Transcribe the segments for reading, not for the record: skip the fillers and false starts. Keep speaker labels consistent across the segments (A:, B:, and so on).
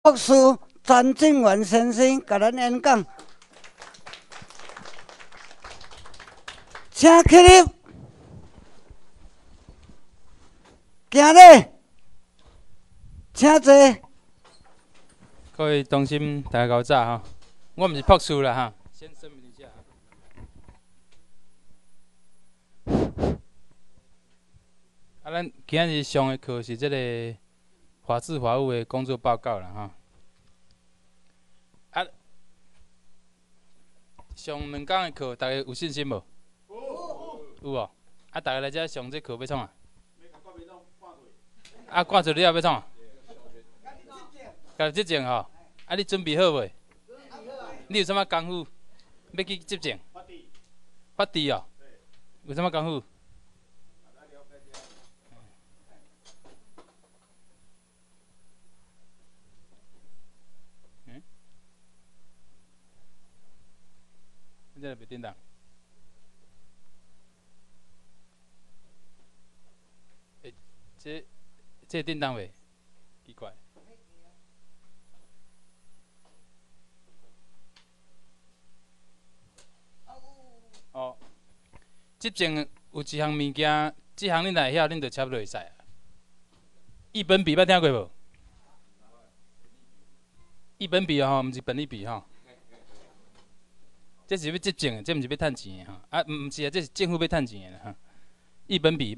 A: 博士詹正元先生甲咱演讲，请起立，行礼，请坐。
B: 各位同心，大家搞早哈！我毋是博士啦哈，先声明一下。咱今日上的课是这个法制法务的工作报告啦哈。上两讲的课，大家有信心无？有哦。大家来遮上这课要创啊？赶出了要创啊？家己执证吼，你准备好未？你有啥物功夫要去执证？法治哦。有啥物功夫？这个袂叮当。这叮当袂？奇怪。哦，执证有一项物件，这项恁若会晓，恁就差不多会使啊。一本笔捌听过无？一本笔吼，毋是本利比吼。这是要执证的，这毋是要趁钱的吼。毋是啊，这是政府要趁钱的哈。一本笔，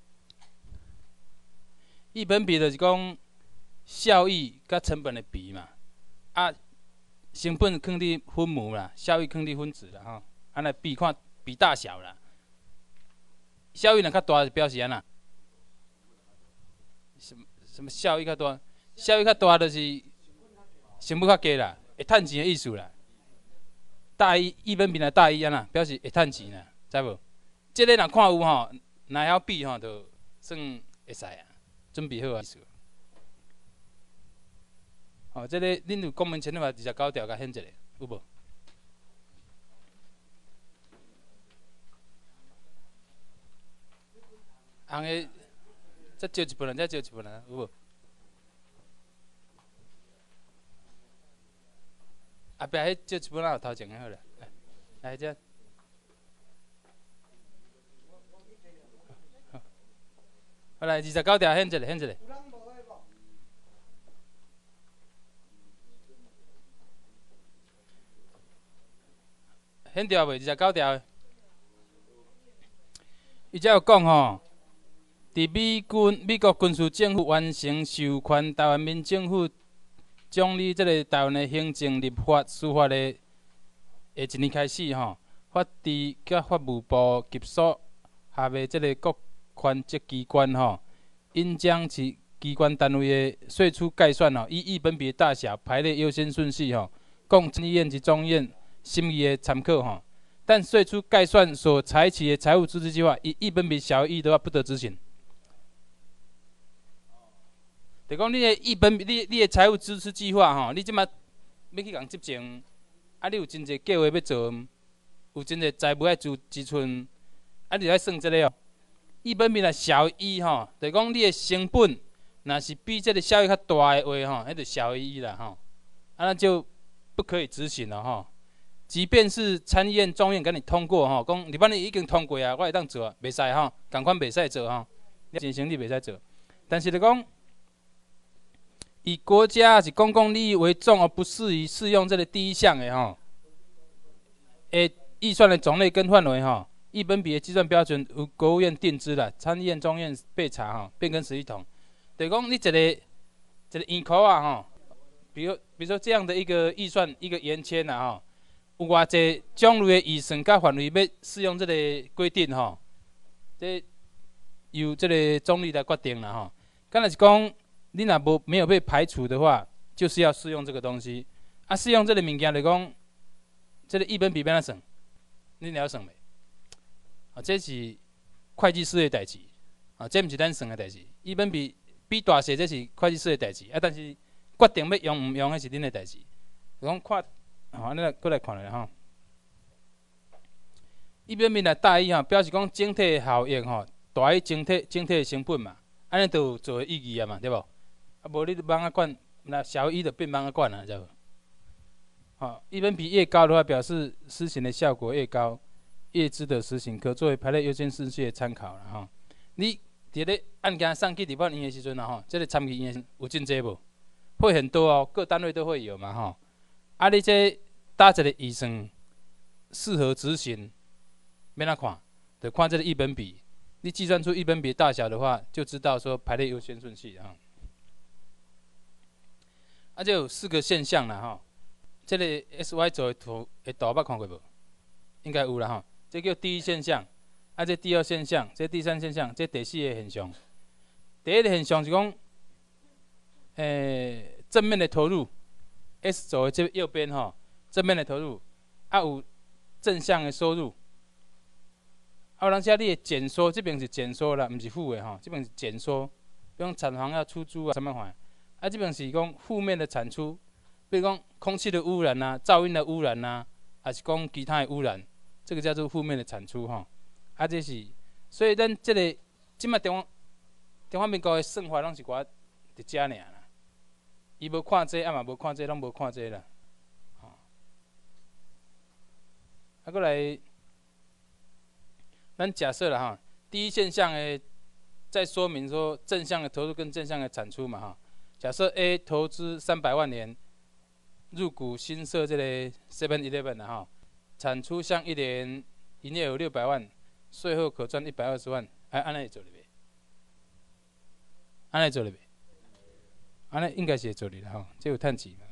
B: 一本笔就是讲效益甲成本的比嘛。成本放伫分母啦，效益放伫分子啦吼。安尼比看比大小啦。效益若较大，就表示安那？什么效益较大？效益较大就是成本较低啦，会趁钱的意思啦。大一本比若大一安那，表示会趁钱啦，知无？这个若看有吼，若会晓比吼，就算会使啊，准备好啊意思。哦，这个恁有公民权法29条甲显一下，有无？红的，再借一本啊，再借一本啊，有无？后壁迄借一本啊，有头前的好了，来这。好来，29条显一下，显一下。显着未？29条的，伊遮有讲吼。伫美国军事政府完成授权台湾民政府总理这个台湾的行政、立法、司法的一年开始吼，法治甲法务部及所下的这个各权责机关吼，应将其机关单位的税出概算吼，依一本笔的大小排列优先顺序吼，供参议院及众议院审议的参考吼。但税出概算所采取的财务支出计划，以一本笔小于1的话，不得执行。就讲你的财务支出计划吼，你即马要去共执政，你有真侪计划要做，有真侪财务爱支出，你就爱算这个哦。一本笔若小于1吼，就讲你的成本若是比这个效益较大的话吼，迄就小于1啦吼，那就不可以执行了吼。即便是参议院、众院给你通过吼，讲立法院已经通过啊，我会当做啊，袂使吼，共款袂使做吼，进行你袂使做，但是就讲。以国家是公共利益为重，而不适宜适用这个第一项的吼，预算的种类跟范围吼，一本笔的计算标准由国务院定之啦，参议院、众院备查吼，变更时一同。就是讲你一个院考啊吼，比如说这样的一个预算一个延签啦吼，有偌济种类的预算甲范围要适用这个规定吼，这由这个总理来决定啦吼。敢若是讲。你若没有被排除的话，就是要适用这个东西。适用这个物件就讲，这个一本笔要怎算？你了算未？这是会计师的代志，这毋是咱算的代志。一本笔比大小，这是会计师的代志。但是决定要用唔用，迄是恁的代志。就讲看，安尼过来看下吼。一本笔若大于吼，表示讲整体的效益吼，大于整体的成本嘛，安尼就有做的意义啊嘛，对无？无你网仔管那小于1的变帮个管啊，知道无？一分比越高的话，表示施行的效果越高，越值得实行，可作为排列优先顺序的参考了哈。你伫咧案件送去地方院的时阵啊，这个参议院有真济无？会很多哦，各单位都会有嘛哈。啊，你这搭一个预算适合执行，要哪看？就看这个一本比。你计算出一本比大小的话，就知道说排列优先顺序哈。就有4个现象啦哈。这个 SY 轴的图捌看过无？应该有啦哈。这叫第一现象，这第二现象，这第三现象，这第4个现象。第一个现象是讲，正面的投入 ，S 轴的这右边哈，正面的投入，有正向的收入。有人写你的减缩，这边是减缩啦，不是负的哈，这边是减缩。比如厂房要出租啊，什么款？这边是讲负面的产出，比如讲空气的污染啊、噪音的污染啊，还是讲其他的污染，这个叫做负面的产出哈。这是，所以咱这个即摆中华民国的算法拢是伫遮尔啦。伊无看这，嘛无看这，拢无看这啦。过来，咱假设了哈，第一现象的在说明说正向的投入跟正向的产出嘛哈。假设 A 投资300万元入股新设这个 7-Eleven 啦哈，产出像1年营业额600万，税后可赚120万，安尼会做哩袂？安尼做哩袂？安尼应该是会做哩啦吼，这有趁钱嘛。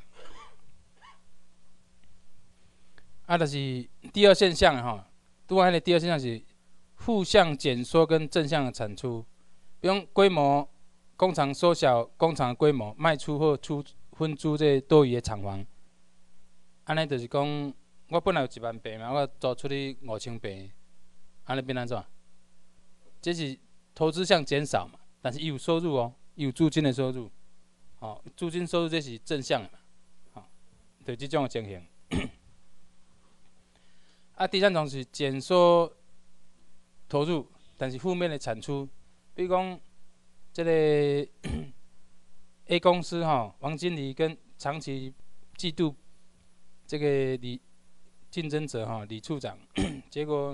B: 就是第二现象哈，拄仔迄个第二现象是负向减缩跟正向的产出，比如规模。工厂缩小工厂的规模，卖出或分租这多余的厂房，安尼就是讲，我本来有1万平嘛，我租出去5000平，安尼变安怎？这是投资项减少嘛，但是伊有收入哦，伊有租金的收入，租金收入这是正向的嘛，就这种的情形。第三种是减缩投入，但是负面的产出，比如讲。这个 A 公司王经理跟长期嫉妒这个竞争者李处长，结果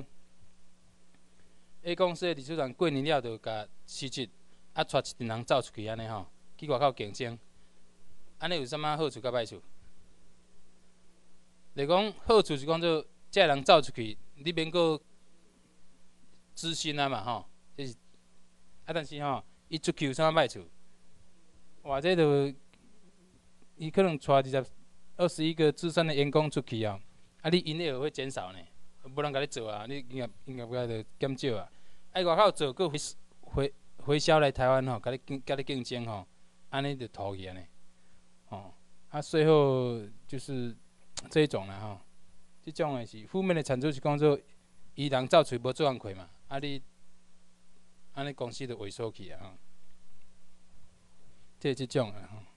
B: A 公司的李处长过年了就甲辞职，带一群人走出去安尼去外口竞争，安尼有啥物好处甲歹处？就讲好处是讲做这人走出去，你免阁知心啊嘛这是但是伊出去有啥歹处？哇，这就伊可能带21个资深的员工出去你营业额会减少呢，无人甲你做啊，你营业额就减少啊。外口做，佫回销来台湾甲你竞争安尼就拖去安尼。税后就是这一种啦这种的是负面的产出是讲做，伊人走出无做工课嘛，你。安尼公司就萎缩去啊！这种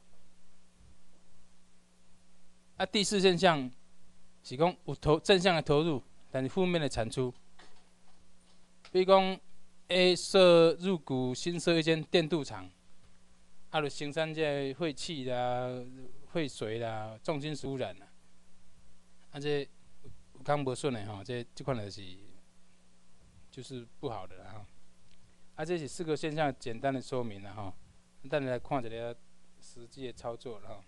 B: 第4现象是讲有正向的投入，但是负面的产出。比如讲 ，A 入股新设一间电镀厂，就生产这废气啦、废水啦、重金属污染啦，这有工无顺的这款就是不好的啦这是4个现象简单的说明了咱来看一个实际的操作了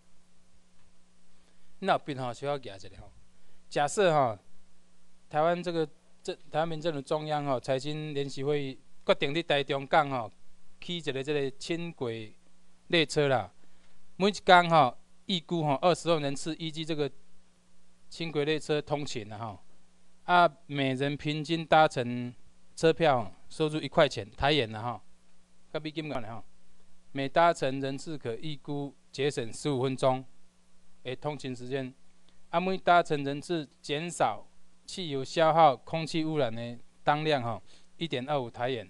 B: 那边小可举一下假设台湾台湾民政府中央财经联席会议决定伫台中港起一个这个轻轨列车啦，每一天预估20万人次，依据这个轻轨列车通勤每人平均搭乘车票收入1块钱台元啦甲美金讲每搭乘人次可预估节省15分钟的通勤时间，每搭乘人次减少汽油消耗、空气污染的当量1.25台元，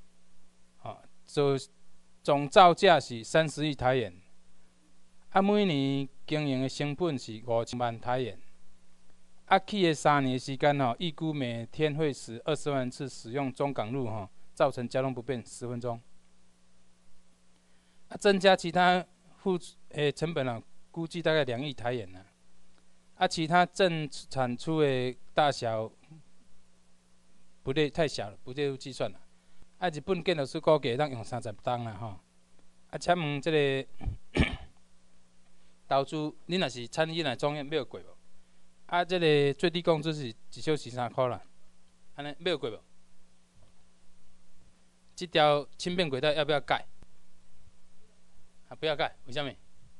B: 总造价是30亿台元，每年经营的成本是5000万台元。起的3年时间预估每天会使20万人次使用中港路造成交通不便10分钟。增加其他成本啊，估计大概2亿台元啊，其他正产出的大小不列太小了，不列入计算了。啊，日本建筑师估计当用30吨啦吼。啊，请问这个投资，恁若是参议院中院买过无？啊，这个最低工资是1小时3块啦，安尼买过无？这条轻便轨道要不要盖？啊，不要盖，为什么？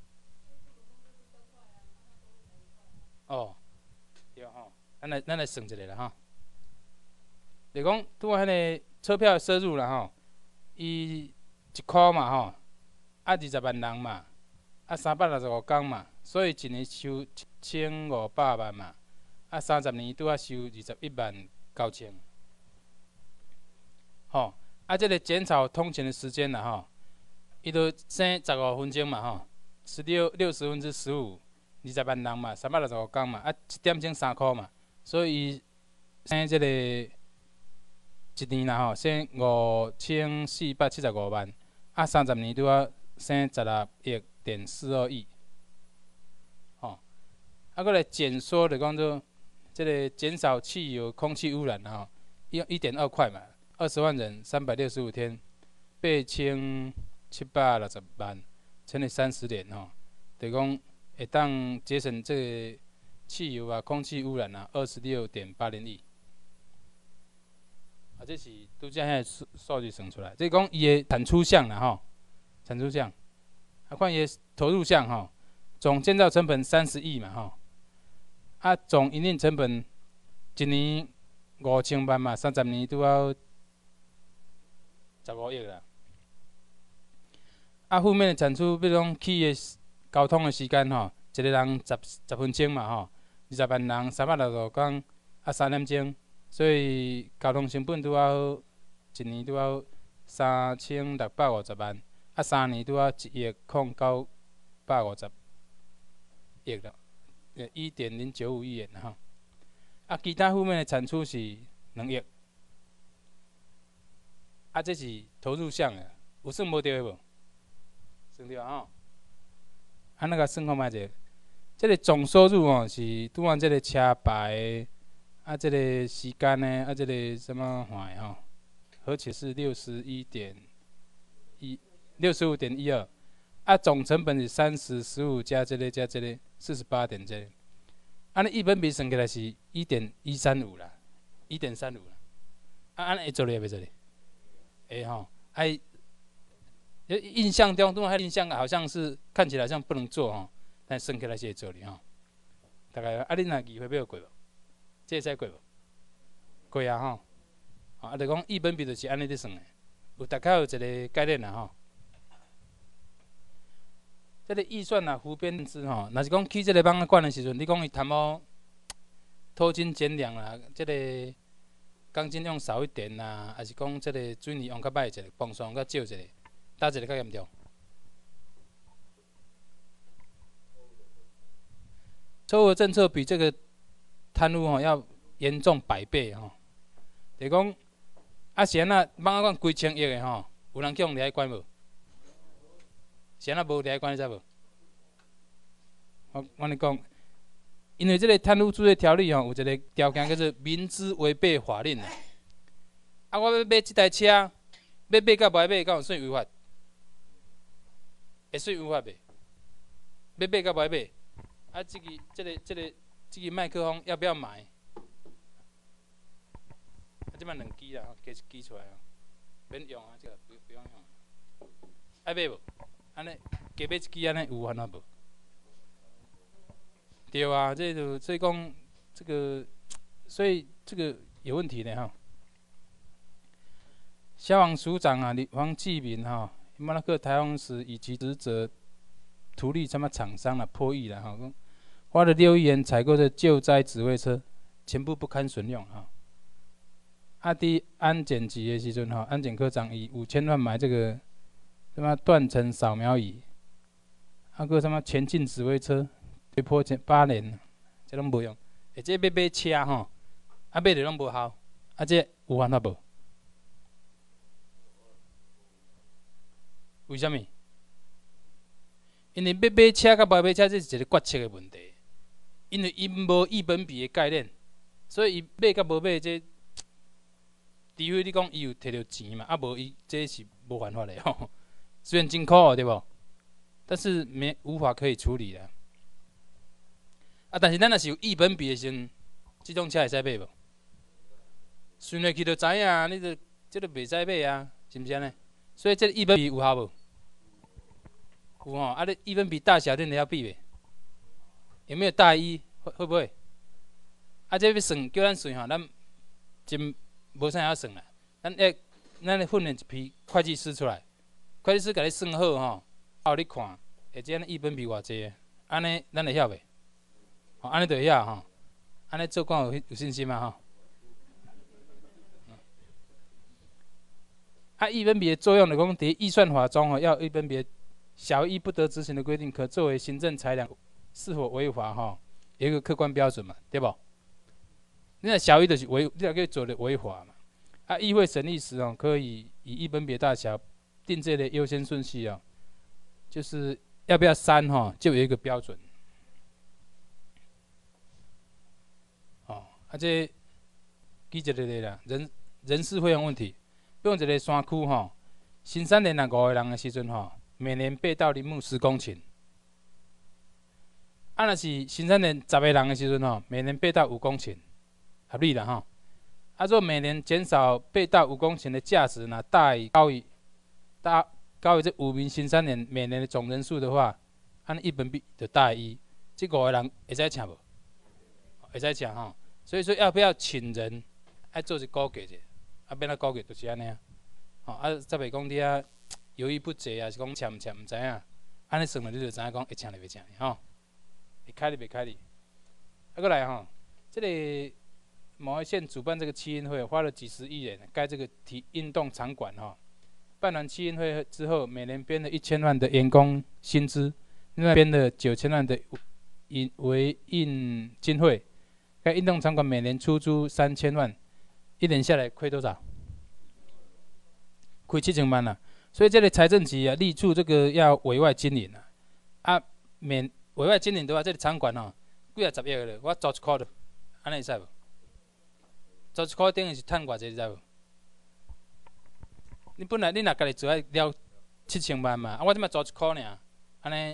B: 哦，对吼，咱来算一下啦吼。就讲拄啊，迄个钞票收入啦吼，伊1块嘛吼，啊20万人嘛，啊365工嘛，所以一年收1500万嘛，啊30年拄啊收21万9千。吼，啊这个减少通勤的时间啦吼，伊就省15分钟嘛吼，60%，20万人嘛，365工嘛，啊1点钟3块嘛，所以伊省这个一年啦吼，省5475万，啊30年拄啊省16.42亿，吼，啊搁来减缩就讲做这个减少汽油空气污染啦吼，1.2块嘛，20万人365天，8760万乘以30年吼，就讲会当节省这个汽油啊、空气污染啊26.80亿。啊，这是拄则遐数据算出来，这讲伊的产出项啦吼，产出项，啊看伊的投入项吼，总建造成本30亿嘛吼，啊总营运成本1年5000万嘛，30年拄要15亿啦。啊，负面的产出，比如讲去的交通的时间吼，一个人10分钟嘛吼，20万人365工，啊3点钟。所以交通成本拄要一年拄要3650万，啊3年拄要1.0950亿啦，1.095亿元啦吼。啊，其他负面的产出是2亿，啊这是投入项的，有算无对无？算对吼。啊那个算看卖者，这个总收入哦是拄按这个车牌。啊，这个时间呢？啊，这个什么话吼，合起是65.12，啊，总成本是30、15加这个48点这个，啊，你1本比算起来是1.135啦，1.35啦，啊，安尼会做哩袂做哩？会吼，啊，印象中，印象好像是看起来好像不能做吼，但算起来是会做哩吼。大概啊，你若议会买过无？这会使过无？过啊吼，啊，就讲1本比就是安尼咧算的，有大概有一个概念啦吼。这个预算啊，湖边认知吼，若是讲起这个网管的时阵，你讲伊贪污偷斤减两啦，这个钢筋用少一点啦，还是讲这个水泥用较歹一个，泵线用较少一个，哪一个较严重？错误政策比这个贪污吼要严重100倍吼。就讲啊，是安那网管几千亿的吼，有人去用掠管无？是安那无掠管，你知无？我跟你讲，因为这个贪污治罪条例吼，有一个条件叫做明知违背法令啊。啊，我要买这台车，要买甲不爱买，敢有算违法？会算违法袂？要买甲不爱买？啊，这个麦克风要不要买？啊，即摆2支啦，加1支出来免用啊，这个不用用。爱买无？安尼加买1支安尼有烦恼无？对啊，所以讲这个，所以这个有问题的哈。消防署长啊，黄继明哈，马拉克台风时以及职责图利什么厂商啦破亿啦哈，花了6亿元采购的救灾指挥车，全部不堪损用哈。啊，伫安检局的时阵哈，安检科长以5000万买这个什么断层扫描仪，啊个什么前进指挥车，被迫8年，这拢无用。而且要买车吼，啊买着拢无效，啊这有办法无？为什么？ 因为要买车甲无买车，这是一个决策的问题。因为伊无伊本比的概念，所以伊买甲无买这，除非你讲伊有摕到钱嘛，啊无伊这是无办法的吼。虽然真苦哦，对无？但是无法可以处理的。啊，但是咱若是有伊本比的时，这种车会使买无？顺落去就知影，你这袂使买啊，是毋是安尼？所以这伊本比有效无？有吼，啊，你伊本比大小你要比袂？有没有大一？会不会？啊，这要算，叫咱算吼，咱真无啥晓算啦。咱的训练一批会计师出来，会计师甲你算好吼，后你看，或者伊本比偌济，安尼咱会晓袂？吼，安尼就会晓吼，安尼做官有信心嘛吼。啊，一分比的作用就讲，伫预算法中吼，要一分比小于不得执行的规定，可作为行政裁量是否违法吼，有一个客观标准嘛，对不？你若小于就是你若可以做的违法嘛。啊，议会审议时哦，可以以一分比大小定这个优先顺序哦，就是要不要删吼，就有一个标准。哦，啊这举一个例啦，人事费用问题。比如一个山区吼，新山连若5个人的时阵吼，每年8到林木10公顷。啊，若是新山连10个人的时阵吼，每年8到5公顷，合理啦吼。啊，若每年减少8到5公顷的价值，若高于这5名新山连每年的总人数的话，按一本比就大于1，这5个人会使请无？会使请吼。所以说要不要请人，爱做一估计者。啊，变哪估计就是安尼啊，吼啊，才袂讲你啊犹豫不决啊，是讲签毋签毋知影，安尼算了你就知影讲会签哩袂签哩吼，会开哩袂开哩。啊，过来吼，这个某一县主办这个七运会，花了几十亿元盖这个运动场馆吼，办完七运会之后，每年编了1000万的员工薪资，另外编了9000万的维运经费，该运动场馆每年出租3000万。1年下来亏多少？亏7000万啦。所以这个财政局啊，力促这个要委外经营啊。啊，委外经营的话，这个场馆吼，几啊10亿了，我租一块了，安尼会使无？租一块等于是趁偌济，你知无？你本来你若家己做爱了7000万嘛，啊，我即摆租一块尔，安尼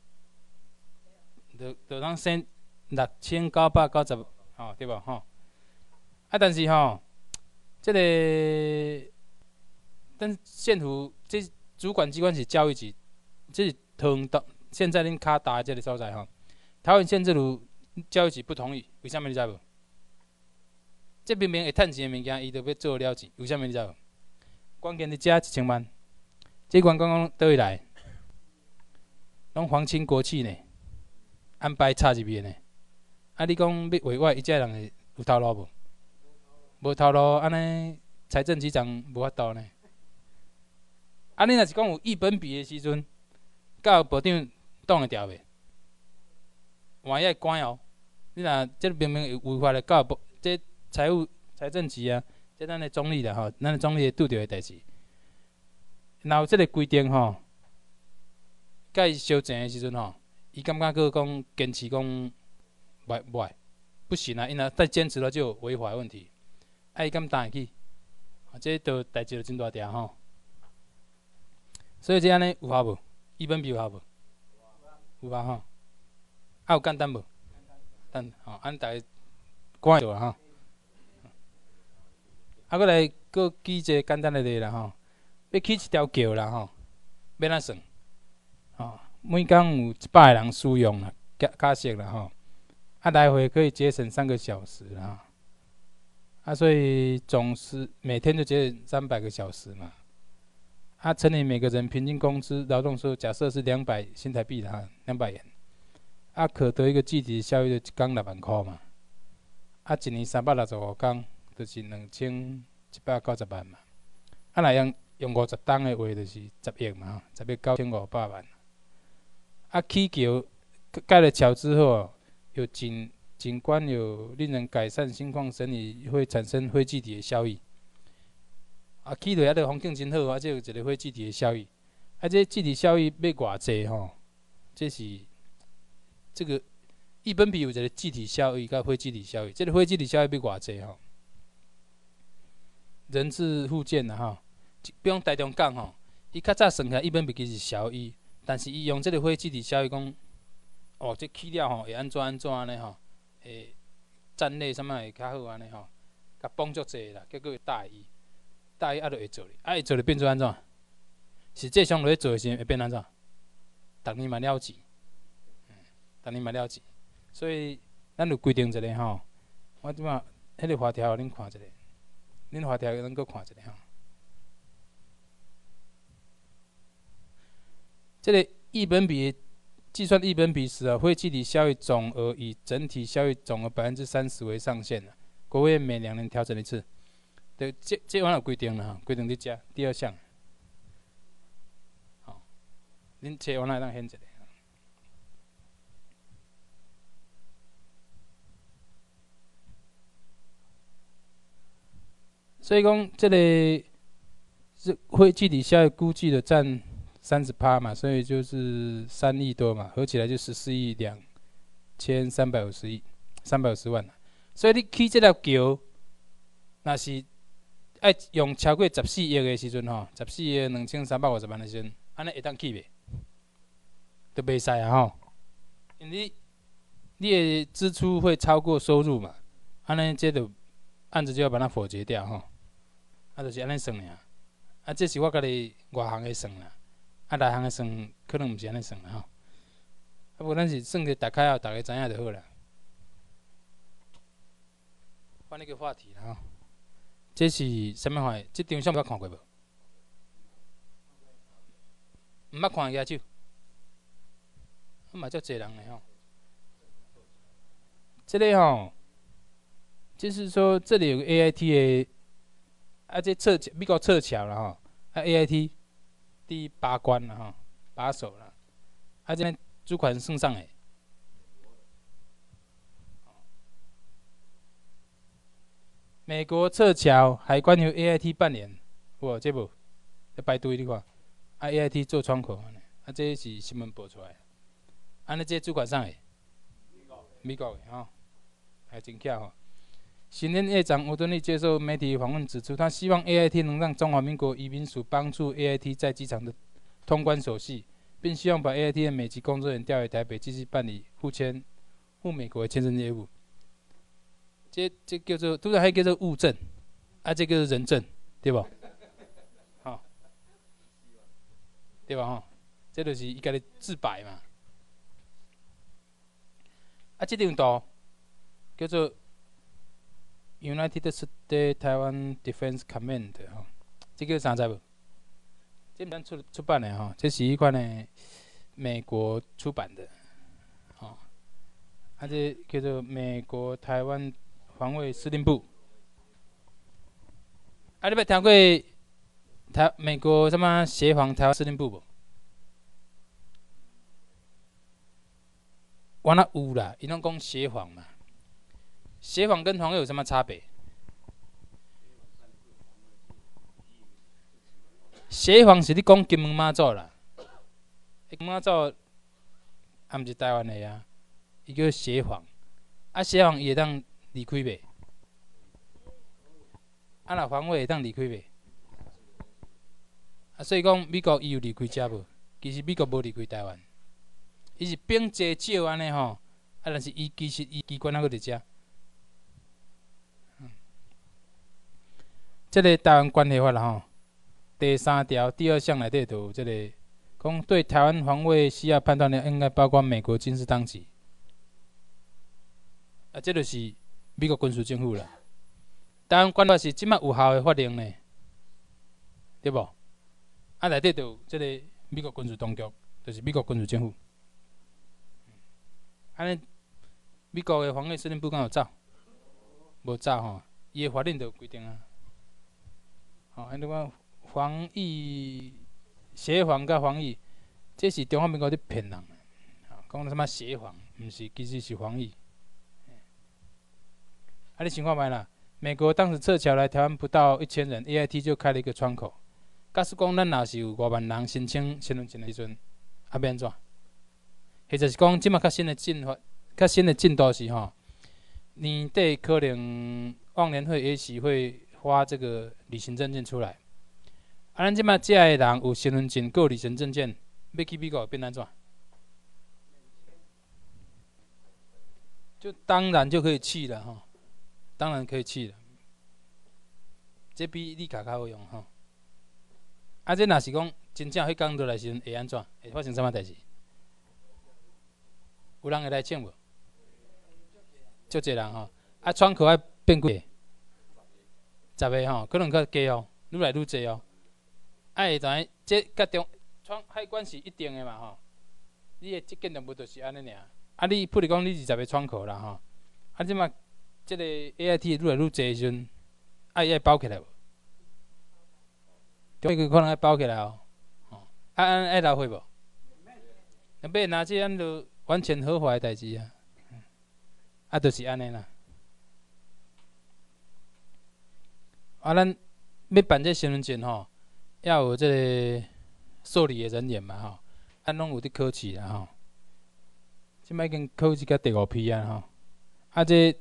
B: 就通省6990，吼，对无吼？啊，但是吼。这个，但县府这主管机关是教育局，这是同到现在恁卡大这个所在吼。桃园县政府教育局不同意，为什么你知无？这明明会趁钱的物件，伊就要做了钱，为什么你知无？关键你加1000万，这员工讲倒位来，拢皇亲国戚呢，安排插入去呢。啊，你讲要委外，伊遮人会有头路无？无头路，安尼财政局长无法度呢。啊，你若是讲有一本比的时阵，教育部长挡会牢袂？万一会关哦。你若这明明有违法的教育部，这财政局啊，这咱的总理啦吼，咱的总理会拄着的代志。若有这个规定吼，甲伊相争的时阵吼，伊感觉佫讲坚持讲袂不行啊，因若再坚持了就有违法的问题。啊，伊敢答会去？这都代志就真大条吼。所以这安尼有效无？一本比有效无？有啊吼。啊，有简单无？等吼，安大家看做啊吼。啊，搁来搁举一个简单的例啦吼。要起一条桥啦吼，要哪算？吼，每工有100个人使用啦，假设啦吼。啊，来回可以节省3个小时啦。啊，所以总是每天就节省300个小时嘛。啊，乘以每个人平均工资、劳动收入，假设是200新台币的哈，200元。啊，可得一个具体的效益就一工6万块嘛。啊，一年365工，就是2190万嘛。啊，若用50档的话，就是10亿嘛，10亿9500万。啊，起桥盖了桥之后，有景观有令人改善心况审理，会产生灰气体的效益。啊，起落遐个风景真好，啊，这有一个灰气体的效益。啊，这气体效益要偌济吼？ 这是这个异苯比有一个气体效应，甲非气体效应。这个非气体效应要偌济吼？人质附件啦吼，比如台中港吼，伊较早算起来异苯比其实是小一，但是伊用这个非气体效应讲，哦，这起了吼会安怎安尼吼，会战力什么会较好安尼吼，甲帮助济啦，结果大意啊就会做咧，会做咧变做安怎？实际上落去做的时候会变安怎？逐年嘛了钱，逐年嘛了钱，所以咱有规定一个吼，我即马迄个法条恁看一下，恁法条咱搁看一下吼。这个异苯比计算异苯比时啊，非气体效益总额以整体效益总额30%为上限的，国务院每2年调整一次。对，这我有规定了哈，规定伫遮第2项。好，恁找我来当显一下。所以讲，这个非气体效益估计的占30%嘛，所以就是3亿多嘛，合起来就14亿2350万。所以你起这条桥，若是爱用超过14亿的时阵吼，14亿2350万的时阵，安尼会当起袂？都袂使啊吼，因为你的支出会超过收入嘛，安尼这就案子就要把它否决掉吼，就是安尼算尔。这是我家己外行的算啦，内行的算可能毋是安尼算啦吼。无咱是算个大概后，大家知影就好啦。换一个话题啦吼。这是啥物话？这张相捌看过无？毋捌看举手。嘛足侪人的吼。这个吼，就是说这里有个 AIT 的，这美国撤侨啦吼，AIT 第8关啦吼，8手啦，这主管算上诶。美国撤侨，海关由 AIT 扮演，有这无？要排队你看，AIT 做窗口，这是新闻报出来，安尼这主管上诶，美国诶吼，还真巧吼。新任业长吴敦义接受媒体访问指出，他希望 AIT 能让中华民国移民署帮助 AIT 在机场的通关手续，并希望把 AIT 的美籍工作人员调回台北，继续办理赴美国的签证业务。这叫做，拄才迄叫做物证，这叫做人证，对无？吼，对吧？吼，这就是伊家己自白嘛。这张图叫做 United States Taiwan Defense Command 吼，这叫啥知无？这咱出版的吼，这是迄款的美国出版的，吼，这叫做美国台湾防卫司令部。你捌听过美国什么协防台湾司令部无？我那有啦，伊拢讲协防嘛。协防跟防卫有什么差别？协防是你讲金门马祖啦，金门马祖也毋是台湾的啊，伊叫协防。协防伊会当离开袂？若防卫会当离开袂？所以讲美国伊有离开遮无？其实美国无离开台湾，伊是兵济少安尼吼，但是伊其实伊机关还搁伫遮。这个台湾关系法啦吼，第3条第2项内底就有这个，讲对台湾防卫需要判断的应该包括美国军事当局。这就是美国军事政府啦。台湾关系法是即摆有效的法令呢，对无？内底就有这个美国军事当局，就是美国军事政府。安尼，美国的防卫司令部敢有走？无走吼，伊的法令就有规定啊。安尼讲防疫协防甲防疫，这是中华民国伫骗人，讲什么协防，毋是，其实是防疫。你想看觅啦？美国当时撤侨来台湾不到1000人 ，AIT 就开了一个窗口。假使讲咱若是有5万人申请身份证的时阵，要安怎？ 或者是讲即马较新的进度是吼，年底可能忘年会也许会发这个旅行证件出来。啊，咱即马遮个人有身份证、有旅行证件，要去美国变安怎？就当然就可以去了哈，当然可以去了。这比绿卡较好用吼。啊，这若是讲真正迄天倒来时阵会安怎？会发生啥物代志？有人会来请无？足侪人吼。啊，窗口爱变几？10个吼，可能较加哦，愈来愈侪哦。啊，会知这甲窗海关是一定的嘛吼。你的建筑物就是安尼尔。啊，你比如讲你20个窗口啦吼，啊，即马即个 AIT 愈来愈侪时阵，啊，伊爱包起来无？这个可能爱包起来哦。啊，爱留会无？要拿这样就完全合法的代志啊。啊，就是安尼啦。啊，咱要办这身份证吼，要有这个受理的人员嘛吼，啊，拢有伫考试啦吼。即摆已经考试到第5批啊吼。啊，这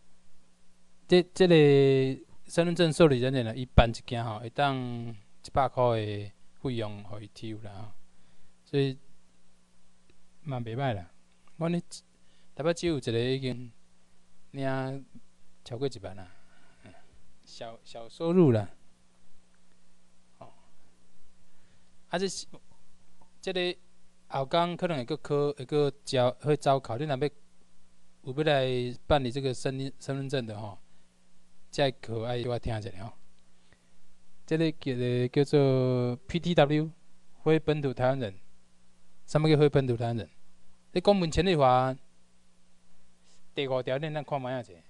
B: 个身份证受理人员呢，伊办一件吼，会当100块的费用，互伊抽啦吼。所以嘛袂歹啦。阮咧台北市有一个已经领超过1万啦，小收入啦。哦，啊，这个后工可能会考，会招考。你若要有要来办理这个身份证的吼，这课爱我听一下吼。这个叫做 PTW， 非本土台湾人。什么叫非本土台湾人？你公民权利法第5条，咱看卖仔者。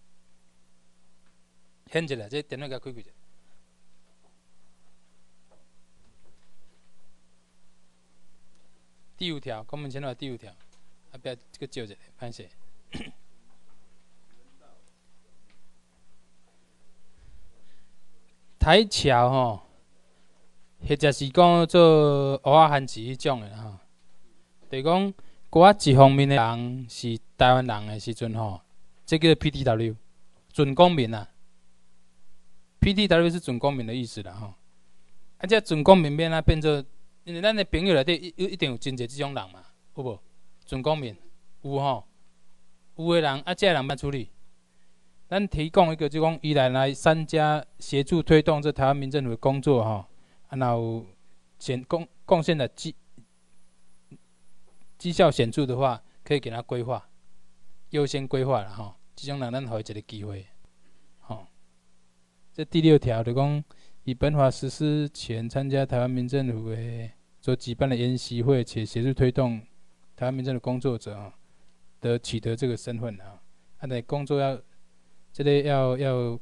B: 显一下，这电脑甲开开者。第5条，公民权利法第5条，啊，不要这个照一下，歹势。台侨吼，或者是讲做蚵仔番薯迄种的吼，就是讲我一方面的人是台湾人的时阵吼，这叫 PTW， 准公民啊。PTW 是准公民的意思啦吼。啊，这准公民变啊变做，因为咱的朋友内底一定有真侪这种人嘛，有无？准公民有吼，有的人啊，这人要处理。咱提供一个，就讲伊来参加协助推动这台湾民政府的工作吼，啊，然后贡献的绩效显著的话，可以给他规划，优先规划啦吼。这种人咱互伊一个机会，吼。这第6条就讲，以本法实施前参加台湾民政府的所举办的研习会，且协助推动台湾民政的工作者啊，得取得这个身份啊，他的工作这个要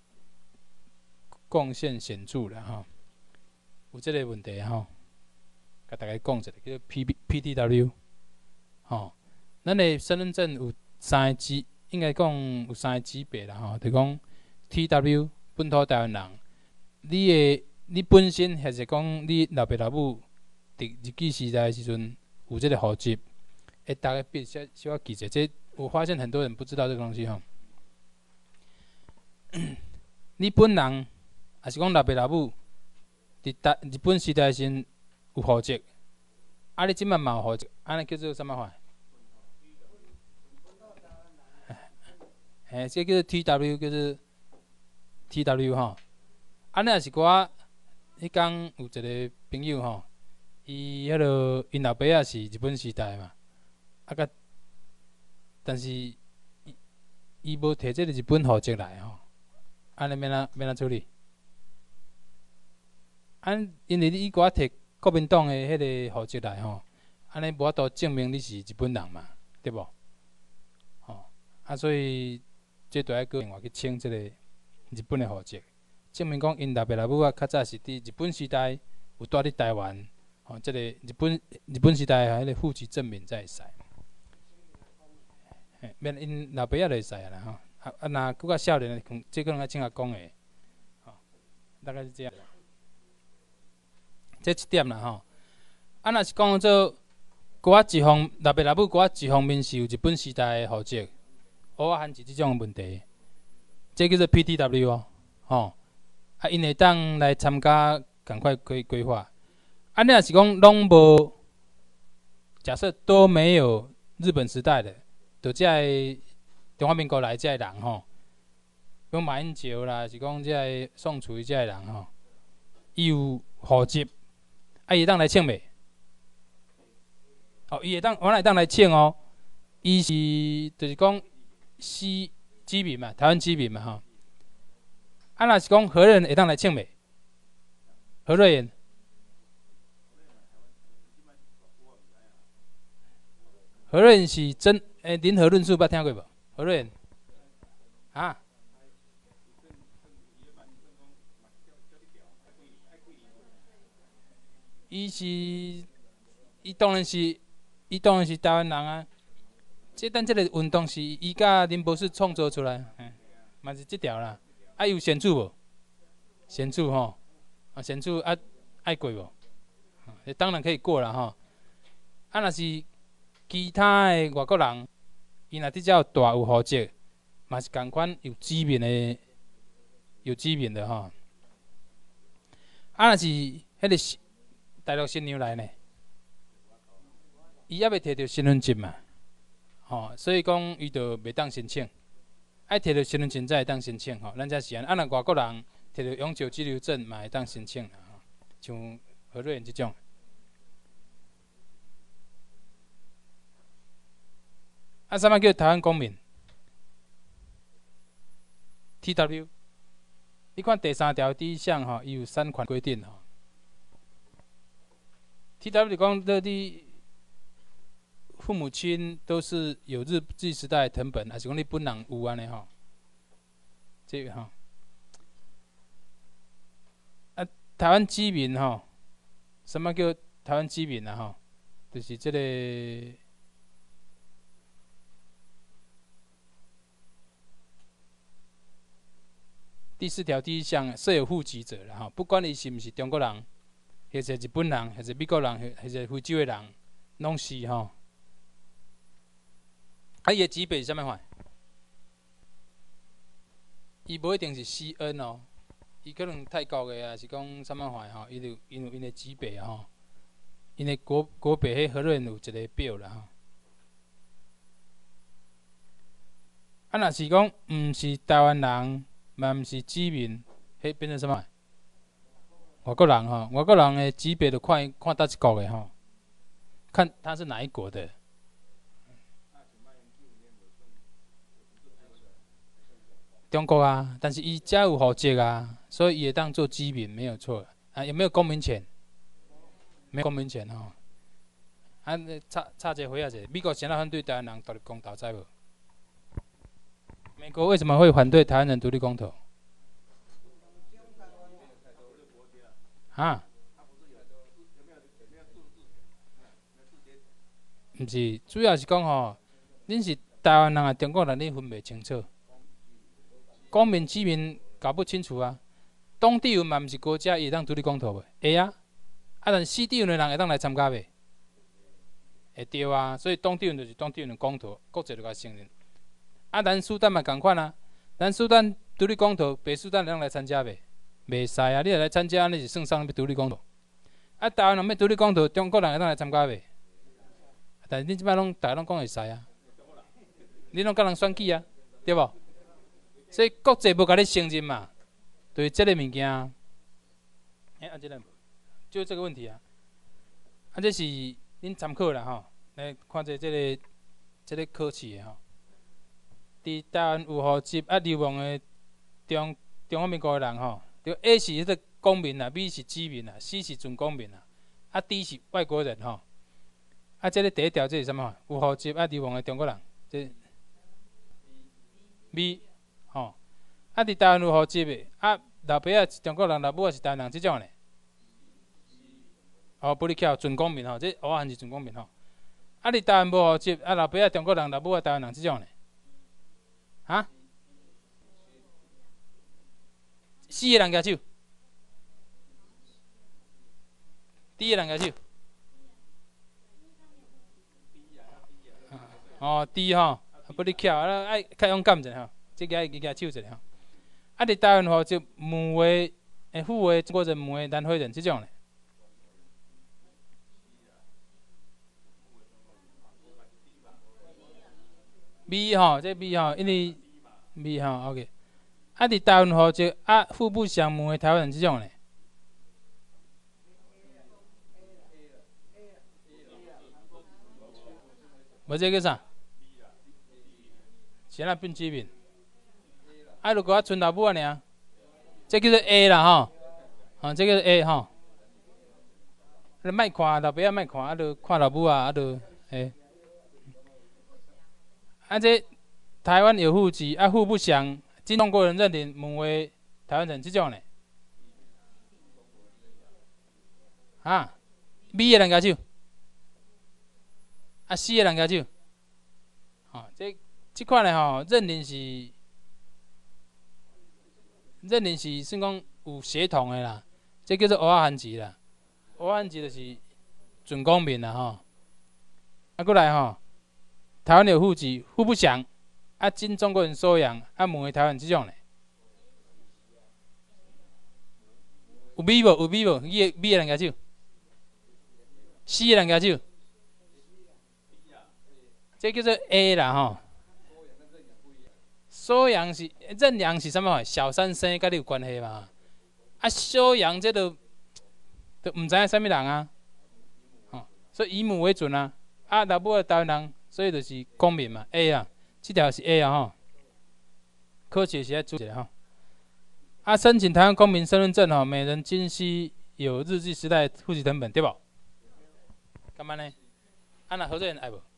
B: 贡献显著啦吼，有这个问题吼，甲大家讲一下，叫 PTW， 吼，咱的身份证有3个级，应该讲有3个级别啦吼，就讲 TW 本土台湾人，你本身还是讲你老爸老母伫日据时代的时阵有这个户籍，大概必须要记者，这我发现很多人不知道这个东西吼。你本人，还是讲老爸老母，伫日本时代时有户籍，啊，你即摆嘛有户籍，安尼叫做啥物法？这叫做 TW， 叫做 TW 吼。安尼也是我迄天有一个朋友吼，伊因老爸仔是日本时代嘛，但是伊无摕这个日本户籍来吼。安尼要怎处理？因为你我摕国民党的迄个户籍来吼，安尼无法度证明你是日本人嘛，对无？吼，所以这就要个另外去请这个日本的户籍，证明讲因老爸老母较早是伫日本时代有住伫台湾，吼，这个日本时代迄个户籍证明才会使。免因老爸仔就会使啦吼。若搁较少年的，这可能要请阿公的，吼，大概是这样。这一点啦吼。若是讲做国仔一方老爸老母国仔一方面是有日本时代的户籍，乌仔汉字即种问题，这叫做 PTW 哦，吼，啊，因会当来参加赶快规划。啊，你若是讲拢无，假设都没有日本时代的，就这个中华民国来这个人吼，讲马英九啦，是讲这个宋楚瑜这个人吼，伊有户籍，啊，伊会当来请未？哦，伊会当，我会当来请哦。伊是就是讲居民嘛，台湾居民嘛吼。啊，若是讲何人会当来请未？何瑞妍。何瑞妍是真零和论述，捌听过无？何瑞妍啊，伊当然是台湾人啊。咱这个运动是伊甲林博士创造出来，嘛是这条啦。啊，有选举无？选举吼，啊选举啊爱过无？当然可以过啦吼。啊，若是其他的外国人，伊若直接有大有户籍，嘛是共款有居民的吼。啊，若是迄个大陆新娘来呢，伊还未摕到身份证嘛，吼，所以讲伊就袂当申请，爱摕到身份证才会当申请吼。咱才是安，啊，若外国人摕到永久居留证嘛会当申请啦，吼，像何瑞妍即种。啊，啥物叫台湾公民 ？TW， 你看第3条第1项吼，伊有3款规定吼。TW 就讲，你父母亲都是有日治时代的誊本，还是讲你本人有安尼吼？这个吼，啊，台湾居民吼，什么叫台湾居民啊？吼，就是这个。第4条第1项设有户籍者啦，吼，不管伊是毋是中国人，或者日本人，或者美国人，或者非洲的人，拢是吼。啊，伊的级别是啥物款？伊无一定是 CN 哦，伊可能泰国的啊，是讲啥物款吼？伊有因的级别吼，因的国别迄何润有一个表啦吼。啊，若是讲毋是台湾人。嘛，毋是居民，迄变成什么？外国人吼，外国人的级别就看倒一国的吼，看他是哪一国的。中国啊，但是伊遮有户籍啊，所以伊会当做居民没有错啊。有没有公民权？没有公民权吼。啊，插一个回啊者，美国先来反对台湾人独立公投，知无？美国为什么会反对台湾人独立公投？啊？毋是，主要是讲吼，恁是台湾人啊，中国人恁分袂清楚，公民居民搞不清楚啊。东帝汶嘛毋是国家，伊会当独立公投袂？会啊，啊，但是西帝汶的人会当来参加袂？会对啊，所以东帝汶就是东帝汶的公投，国际就甲承认。啊，南苏丹嘛共款啊，南苏丹独立公投，北苏丹会当来参加袂？袂使啊，你若来参加，你是算上要独立公投。啊，台湾人要独立公投，中国人会当来参加袂？但是恁即摆拢大家拢讲会使啊，你拢甲人选举啊，对无？所以国际无甲你承认嘛，就是这个物件。啊，这个就这个问题啊。啊，这是恁参考啦吼，来看者这个考试的吼。伫台湾有户籍啊流亡的中华民国的人吼，就 A 是迄个公民啊 ，B 是居民啊 ，C 是准公民啊，啊 D 是外国人吼。啊，这个第1条这是啥物？有户籍啊流亡的中国人，这 B 吼。啊，伫台湾有户籍的啊，老爸啊是中国人，老母啊是台湾人，即种呢？哦，不哩巧准公民吼，这乌汉是准公民吼。啊，伫台湾无户籍啊，老爸啊中国人，老母啊台湾人，即种呢？啊？4个人举手，D 个人举手。 哦，猪吼，不你巧，爱较勇敢者吼，即个爱举手一下吼。啊，伫台湾吼就母为父为中国人，母为南非人即种嘞。咪吼，这咪吼，因为咪吼 ，OK。啊，伫台湾吼就父不详，母为台湾人即种嘞。无这叫啥？是安那变机面？啊，如果我剩老母啊尔，这叫做 A 啦吼，这叫做 A 吼。你莫看老爸啊，莫看，啊，就看老母啊，就这台湾有户籍，父不详，经中国人认定母为台湾人，即种嘞。B 的人举手，C 的人举手。这款嘞吼，认定是算讲有血统的啦，这叫做乌仔汉字啦。乌仔汉字就是准公民啦吼。过来吼，台湾有户籍，父不详，经中国人收养，母为台湾即种嘞。有 B 无？有 B 无？B 的人举手。C 的人举手。这叫做 A 啦吼。收养是认养是啥物？小三生，甲你有关系嘛？收养这都唔知影啥物人啊？所以以母为准啊。老母台湾人，所以就是公民嘛 ，A 啊，这条是 A 啊吼。考试是爱注意吼。申请台湾公民身份证吼，每人均须有日据时代户籍成本，对不？干嘛呢？那合作人爱无？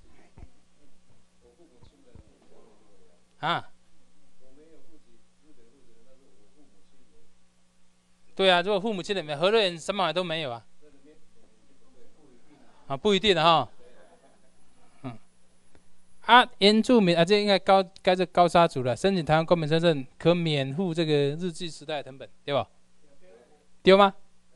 B: 对啊，如果父母亲的没，合作人什么都没有啊。不一定的哈。原住民这应该该是高沙族了。申请台湾公民身份证可免付这个日据时代的成本，对吧？对吗？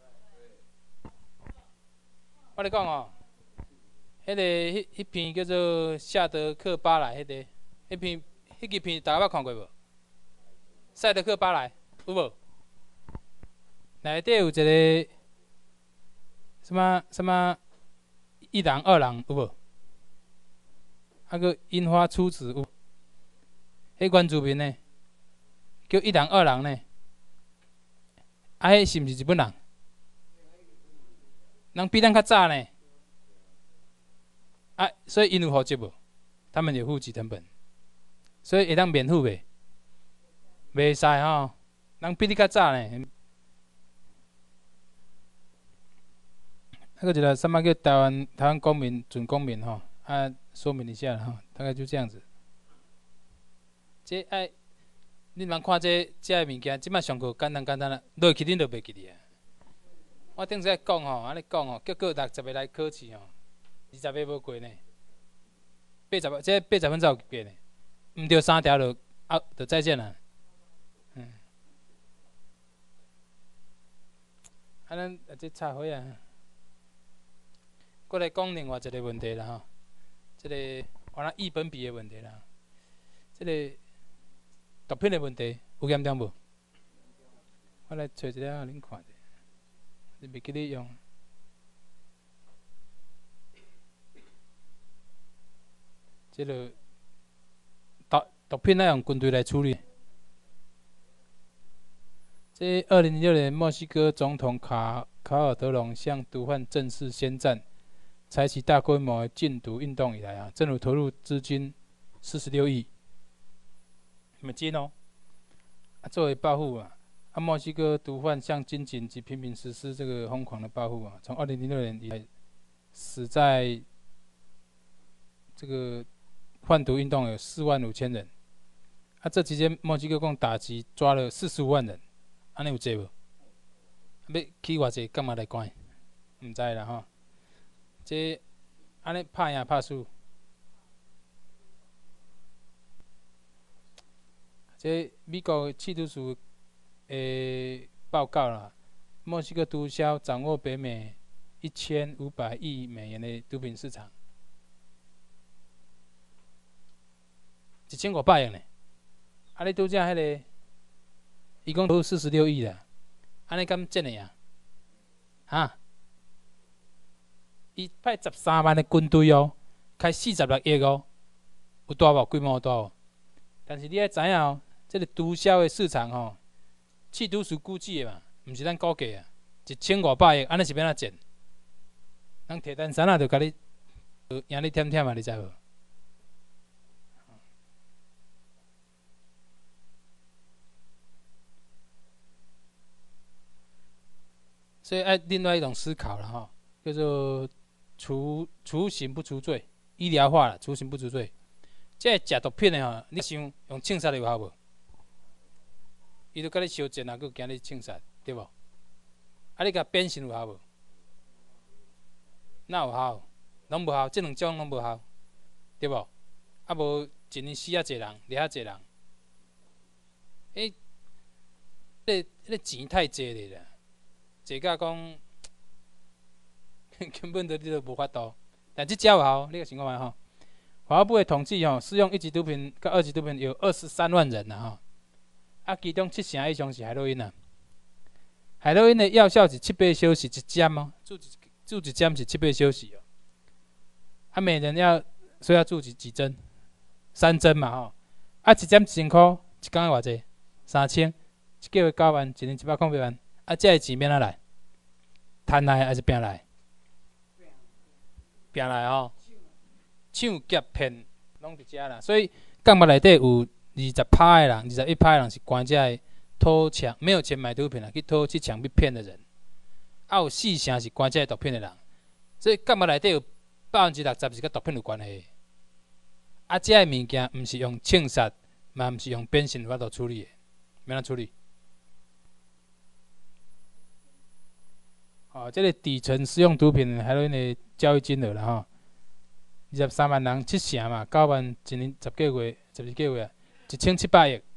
B: 我咧讲哦，迄篇叫做夏德克巴莱迄支片大家捌看过无？赛德克巴莱有无？内底有一个什么一郎二郎有无？个樱花初子有？迄原住民呢？叫一郎二郎呢？迄是毋是日本人？人比咱较早呢。所以因有户籍无？他们有户籍成本，所以会当免付袂？袂使吼，人比你较早呢。个一个什么叫台湾公民准公民吼？说明一下哈，大概就这样子。你们看这物件，即摆上课简单啦，落去恁就袂记哩啊。我顶次讲吼，安尼讲吼，结果60个来考试吼，20个无过呢。80分才有过呢，毋对3条就再见啦。咱这插伙啊。过来讲另外一个问题啦吼，这个原来译本比的问题啦，这个毒品的问题有严重无？我来找一个恁看者，你袂记咧用。这个毒品要用军队来处理。这2006年，墨西哥总统卡尔德隆向毒贩正式宣战。采取大规模的禁毒运动以来政府投入资金46亿美金哦。作为报复墨西哥毒贩向军警及平民实施这个疯狂的报复从2006年以来，死在这个贩毒运动有45000人。这期间墨西哥共打击抓了45万人，安尼有济无？要去偌济干嘛来关？唔知啦吼。这安尼拍赢拍输，这美国缉毒署的报告啦，墨西哥毒枭掌握北美1500亿美元的毒品市场。 1500亿呢。啊，你拄则迄个，伊讲投46亿啦，安尼敢真诶啊？哈？伊派13万的军队哦，开46亿哦，有大无？规模有大无？但是你爱知影哦，这个毒枭的市场吼，气毒署估计的嘛，毋是咱估计啊，1500亿，安尼是要安怎赚？人摕单衫啊，就甲你赢你忝忝啊，你知无？所以爱另外一种思考了哈，叫做除刑不除罪，医疗化了，除刑不除罪。这食毒品的吼，你想用枪杀有效无？伊就甲你相战啊，佮惊你枪杀，对无？啊，你甲变性有效无？哪有效？拢无效，这两种拢无效，对无？啊无一年死遐济人，掠遐济人，迄钱太济咧啦。坐甲讲，根本你都无法度。但即只有效，你个想看觅吼。法务部的统计吼，使用1级毒品甲2级毒品有23万人啦吼。啊，其中70%以上是海洛因啊。海洛因的药效是7-8小时一针哦，注一针是7-8小时哦。啊，每人所以要注几针？3针嘛吼。啊，一针1000块，一工偌济？3000，一个月9万，一年108万。啊，这个钱免哪来？赚来还是拼来？拼来吼，抢劫骗拢伫遮啦。所以干部内底有20%的人，21%的人是关这个偷抢，没有钱买毒品啦，去偷去抢去骗的人。啊，有4成是关这个毒品的人。所以干部内底有60%是甲毒品有关系。啊，这个物件毋是用枪杀，嘛毋是用变性法度处理的，免怎处理？这个底层使用毒品海洛因的交易金额啦吼，23万人7成嘛，9万一年10个月、12个月，1700亿。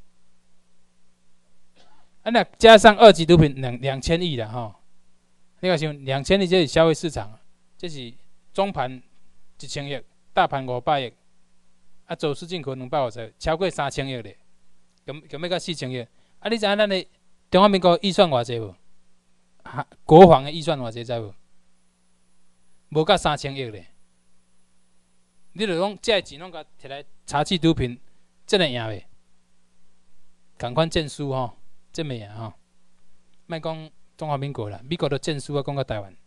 B: 啊，那加上2级毒品2000亿啦吼，你看想2000亿这是消费市场，这是中盘1000亿，大盘500亿，啊，走私进口250，超过3000亿咧，咁要到4000亿。啊，你知影咱的中华民国预算偌济无？国防的预算偌济知无？无到3000亿咧。你著讲这钱拢甲摕来查缉毒品，真会赢袂？共款证书吼，真袂赢吼。莫讲中华民国啦，美国的证书啊，讲到台湾。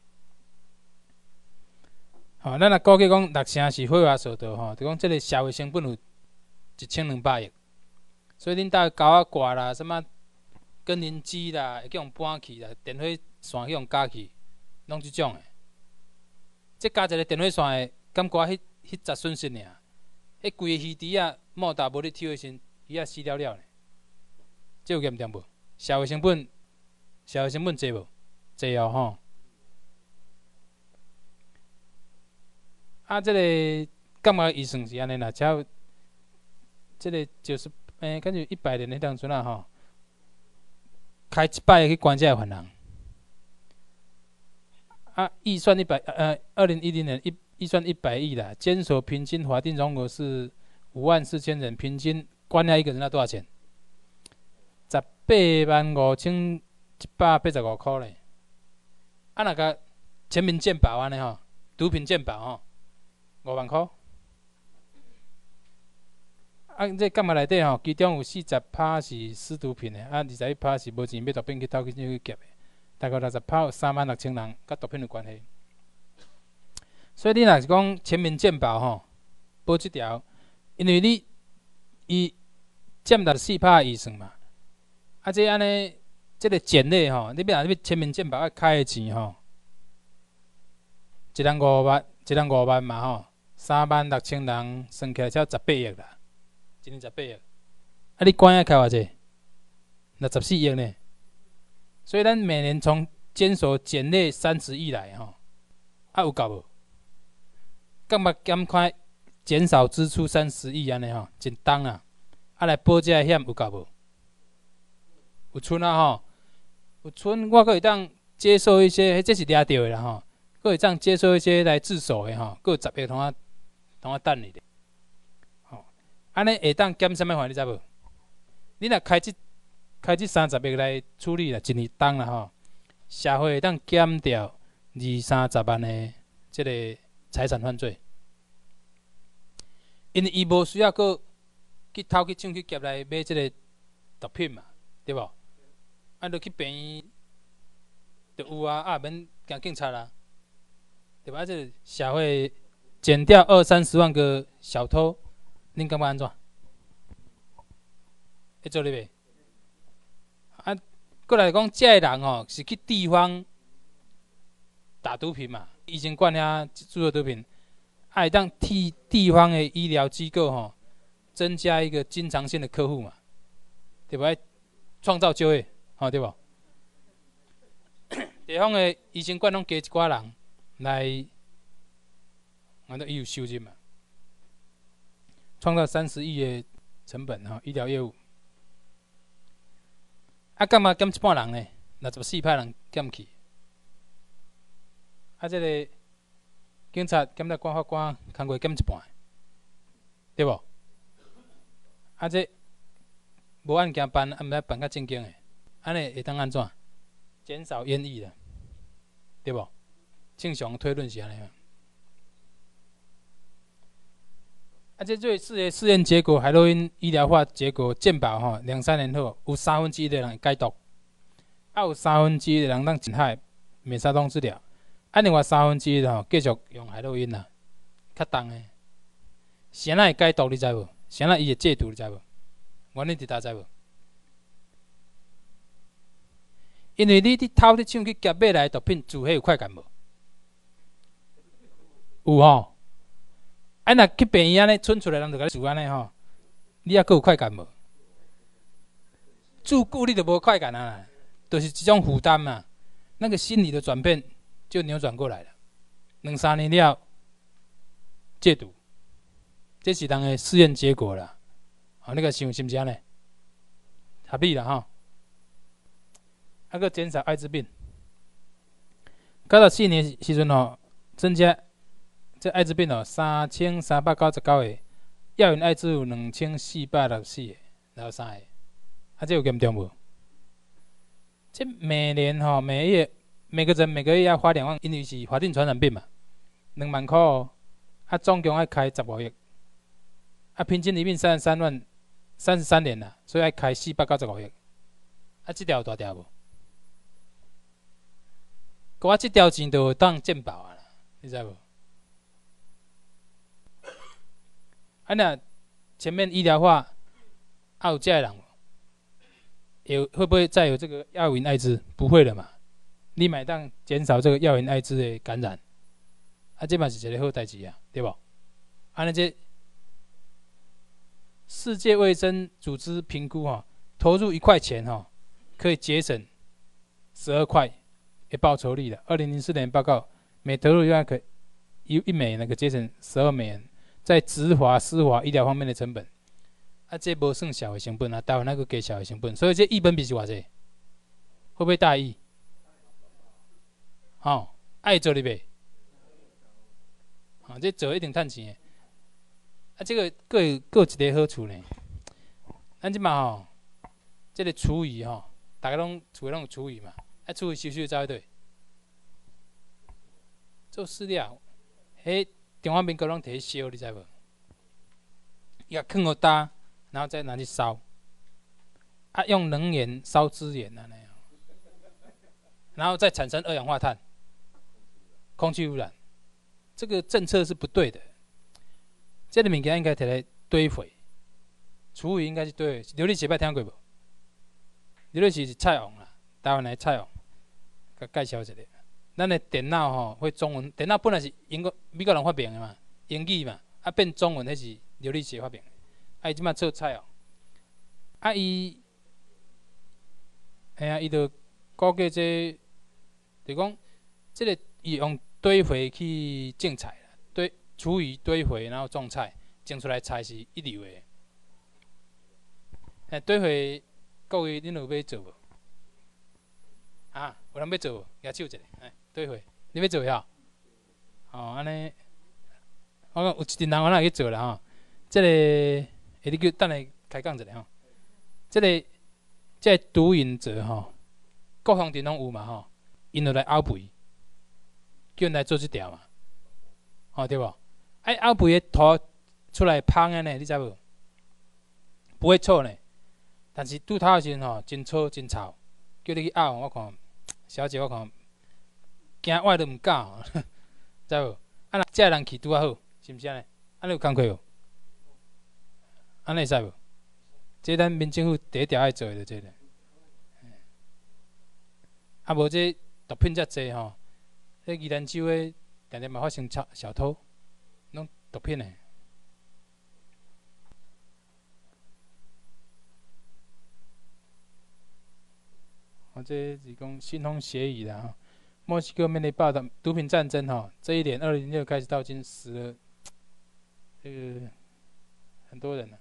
B: 吼，咱若估计讲6成是非法所得吼，就讲这个社会成本有1200亿。所以恁搭狗仔挂啦，什么？耕林机啦，会去用搬去啦，电火线去用加去，拢即种诶。即加一个电火线诶，感觉迄10损失尔。迄规个鱼池啊，莫大无你抽诶时，鱼啊死了了咧。即有严重无？社会成本济无？济哦吼。啊，即个感觉预算是安尼啦，只要即个90感觉100年迄当阵啊吼。开100亿去关这个犯人，啊，预算2010年预算100亿啦，监所平均法定容额是54000人，平均关了一个人要多少钱？185185块咧。啊，那个全民健保安尼吼，毒品健保吼，5万块。啊，这干嘛内底吼？其中有40%是私毒品的，啊，21%是无钱买毒品去偷去劫的，大概60%有36000人甲毒品有关系。所以你若是讲全民健保吼，保这条，因为伊占64%预算嘛，啊，这安尼，这个简历吼，你要全民健保要开的钱吼，一人5万嘛吼，36000人算起来才18亿啦。一年18亿，啊！你关啊开偌济？64亿呢。所以咱每年从监所减列30亿来吼，啊有够无？感觉减快减少支出30亿安尼吼，真重啊！啊来保这个险有够无？有剩啊吼，有剩我可会当接受一些，这是掠到的啦吼，可会当接受一些来自首的吼，佫有10亿通啊等你的。 安尼会当减啥物款？你知无？你若开这30个来处理啦，1年当啦吼，社会会当减掉20-30万的即个财产犯罪，因为伊无需要搁去偷去抢去劫来买即个毒品嘛，对无？啊，你去病院就有啊，啊免惊警察啦，对吧？啊，这个社会减掉20-30万个小偷，恁感觉安怎？会做哩袂？啊，过来讲，这个人吼是去地方打毒品嘛，以前管遐制作毒品，啊会当替地方的医疗机构吼增加一个经常性的客户嘛，对吧？创造就业，吼对无？地方的医生馆拢加一寡人来，安尼伊有收入嘛，创造30亿的成本吼，医疗业务。啊，干嘛减一半人呢？64派人减去。啊，这个警察减到法官工课减一半，对无？啊，这无案件办，啊，毋知办较正经的，安尼会当安怎？减少烟疫啦，对无？正常推论是安尼啊。啊，这最次的试验结果，海洛因医疗化结果，健保吼2-3年后，有1/3的人会解毒，啊有1/3的人当进海美沙酮治疗，啊另外1/3的吼继续用海洛因啦，较重的。谁会解毒你知无？谁伊会戒毒你知无？原因伫倒知无？因为你偷去抢去劫买来的毒品，自迄有快感无？有吼。啊，若去病院安尼存出来，人就甲你自安尼吼，你还佫有快感无？住久你就无快感啊，就是一种负担嘛。那个心理的转变就扭转过来了。2-3年了，戒毒，这是人的试验结果啦。你个想是毋是安尼？合理啦吼。啊，佫减少艾滋病。94年时阵吼，增加。这艾滋病哦，3399个，药源艾滋有2464个，然后3个，啊，这有严重无？这每年吼，每月每个人每个月要花2万，因为是法定传染病嘛，2万块哦，啊，总共要开15亿，啊，平均里面33万，33年啦，所以要开495亿，啊，这条有大条无？我这条钱就当健保啊啦，你知无？啊，那前面医疗化，啊有这个人，会不会再有这个药源艾滋？不会了嘛，你买当减少这个药源艾滋的感染，啊，这嘛是一个好代志啊，对不？啊，那这世界卫生组织评估哈，投入1块钱哈，可以节省12块的报酬率的。2004年报告，每投入1万可1美元可节省12美元。在直滑、丝滑医疗方面的成本，啊，这无算小的成本啊，台湾那个加小的成本，所以这亿本比是偌济？会不会大亿？吼，爱做哩袂？啊，这做一定趁钱的。啊，这个各有一个好处呢。咱即嘛吼，这个厨余吼，大家拢厝里拢有厨余嘛，啊，厨余收走去倒？做饲料，迄。中华民国拢摕去烧，你知无？伊甲放互焦，然后再拿去烧。啊，用能源烧资源啊，那样，然后再产生二氧化碳，空气污染。这个政策是不对的。这个物件应该摕来堆肥，厨余应该是堆肥。刘立奇捌听过无？刘立奇是菜王啦，台湾的菜王，甲介绍一下。咱的电脑吼会中文，电脑本来是美国人发明的嘛，英语嘛，啊变中文迄是刘立奇发明的，啊伊即马做菜哦，啊伊，哎呀，伊就估计这，就讲这个伊用堆肥去种菜啦，厨余堆肥然后种菜，种出来菜是一流的。堆肥各位恁有要做无？啊，有人要做无？举手一下，堆肥，你要做呀？哦，安尼，我讲有一群人我会去做啦吼。这个你叫等下开讲一下吼。这个毒瘾者吼，各方面拢有嘛吼，因就来拗肥，叫因来做即条嘛，吼对无？拗肥的土出来芳的呢，你知无？不会臭呢，但是拄头的时阵吼，真臭真臭，叫你去拗，我看小姐我看惊我都毋敢吼，知无？啊，若这人气拄啊好，是毋是安尼？安尼有工课无？安尼会使无？这咱民政府第一条爱做的就这个。啊，无这毒品遮济吼，这宜兰州的常常嘛发生小偷，拢毒品的。这是讲新通协议啦吼，墨西哥面对毒品战争吼，这一年2006开始到今死了很多人了。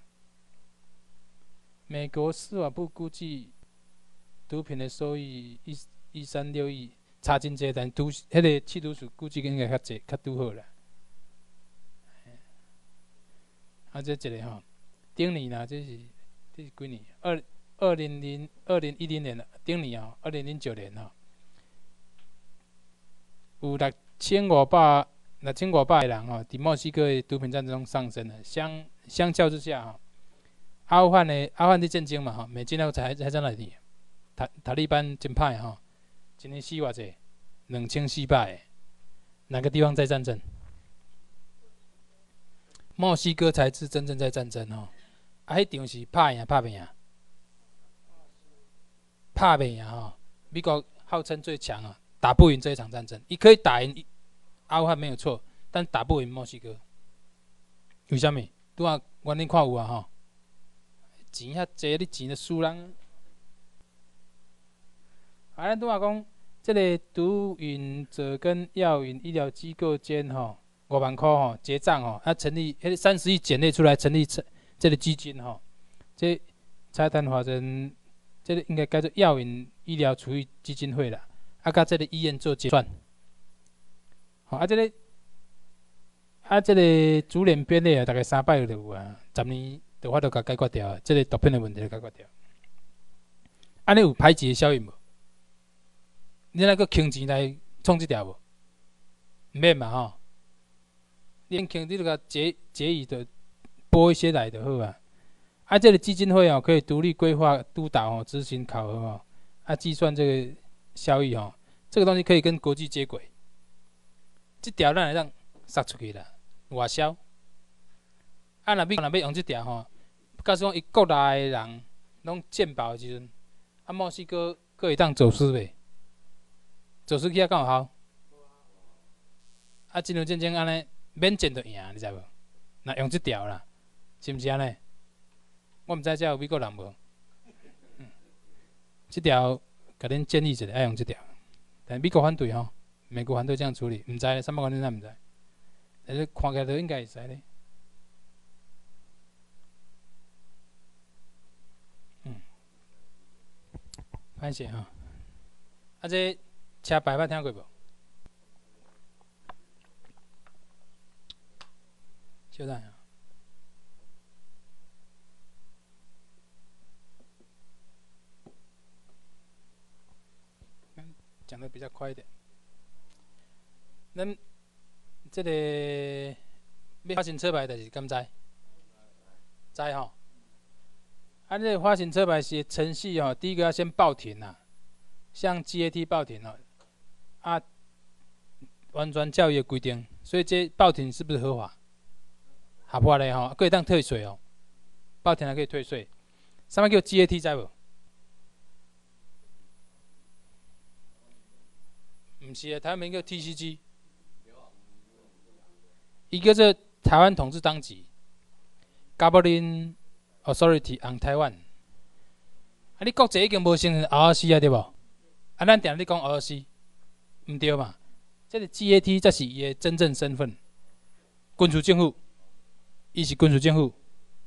B: 美国司法部估计，毒品的收益136亿，差真济，但迄个缉毒署估计应该较济，较拄好啦。啊，这一个吼，顶年啦，这是几年？2010年啦，顶年吼，2009年吼，有6500个人吼，伫墨西哥的毒品战争中丧生了。相较之下吼。阿富汗的战争嘛吼，美军还在哪里？塔利班真歹吼，一年死偌济，2400个。哪个地方在战争？墨西哥才是真正在战争吼。啊，迄场是拍赢吼。美国号称最强啊，打不赢这一场战争。伊可以打赢阿富汗没有错，但打不赢墨西哥。为什么？拄啊，原因看有啊吼。钱遐济，你钱就输人。咱拄仔讲，这个毒瘾者跟药瘾医疗机构间吼，5万块吼结账吼，成立迄30亿减列出来成立这个基金吼，这财团法人，这个应该叫做药瘾医疗处理基金会啦，甲这个医院做结算。好，这个主脸编列大概300个就有啊，10年。就法度甲解决掉，即个毒品的问题就解决掉。安尼有排挤的效应无？你那个轻钱来创即条无？毋免嘛吼。你轻你就甲结余的拨一些来就好啊。这个基金会可以独立规划、督导执行考核计算这个效益这个东西可以跟国际接轨。即条咱会当杀出去啦，外销。若要用即条吼。假使讲伊国内的人拢健保的时阵，墨西哥佫会当走私袂？走私去敢有效？真场战争安尼免战就赢，你知无？若用即条啦，是毋是安尼？我毋知遮有美国人无？即条甲恁建议一下，爱用即条。但美国反对吼，美国反对这样处理，毋知300万恁咱毋知，但是看起来就应该会使咧。歹势吼，这车牌捌听过无？小等下，讲得比较快一点。咱这个要发行车牌，就是敢知？知吼。这个发行车牌是程序第一个要先报停啦，向 GAT 报停完全照伊的规定，所以这报停是不是合法？合法的可以当退税报停还可以退税。什么叫 GAT 知无？毋是台湾名叫 TCG， 伊叫做台湾统治当局 Governing Authority on Taiwan。你国际已经无承认 ROC 对无？咱定咧讲 ROC， 毋对嘛？这个 GAT 才是伊的真正身份，军事政府，伊是军事政府。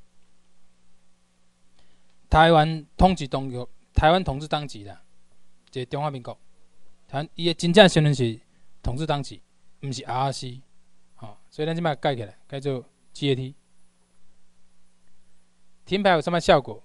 B: 台湾统治当局，台湾统治当局啦，即中华民国。伊的真正身份是统治当局，毋是 ROC。所以咱即摆改起来，改做 GAT。 停牌有什么效果？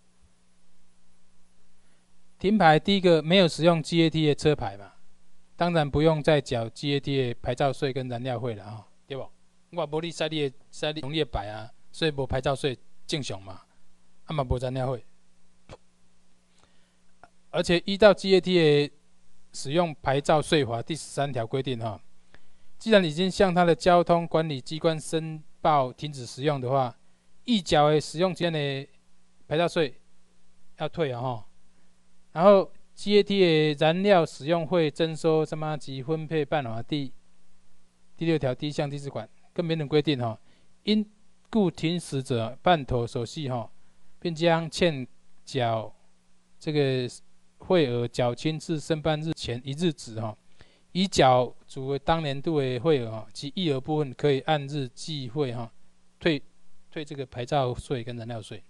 B: 停牌第一个没有使用 GAT 的车牌嘛，当然不用再缴 GAT 的牌照税跟燃料费了哈，对不？我无你驶你农业牌啊，所以无牌照税正常嘛，啊嘛无燃料费。而且依照 GAT 的使用牌照税法第13条规定哈，既然已经向他的交通管理机关申报停止使用的话，已缴的使用期间的牌照税要退啊哈。然后 GAT 的燃料使用费征收什么及分配办法第6条第1项第4款更明文规定哈，因故停驶者办妥手续哈，并将欠缴这个费额缴清至申办日前1日止哈，已缴足为当年度的费额哈，其溢额部分可以按日计费哈，退这个牌照税跟燃料税。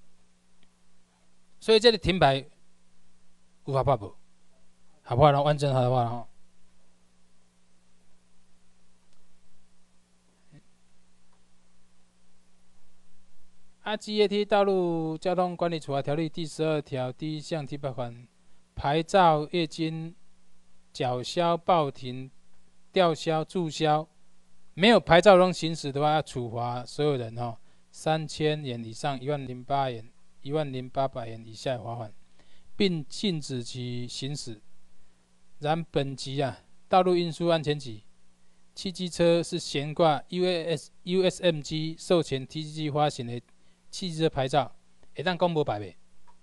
B: 所以这个停牌有合法无？合法了，完全合法了哈。GAT 道路交通管理处罚条例第12条第1项第8款，牌照业经缴销、报停、吊销、注销，没有牌照中行驶的话，要处罚所有人哈，3000元以上10008元、10800元以下罚款，并禁止其行驶。然本级道路运输安全局，汽机车是悬挂 USMG 授权 TCG 发行的汽车牌照，会当讲无牌袂？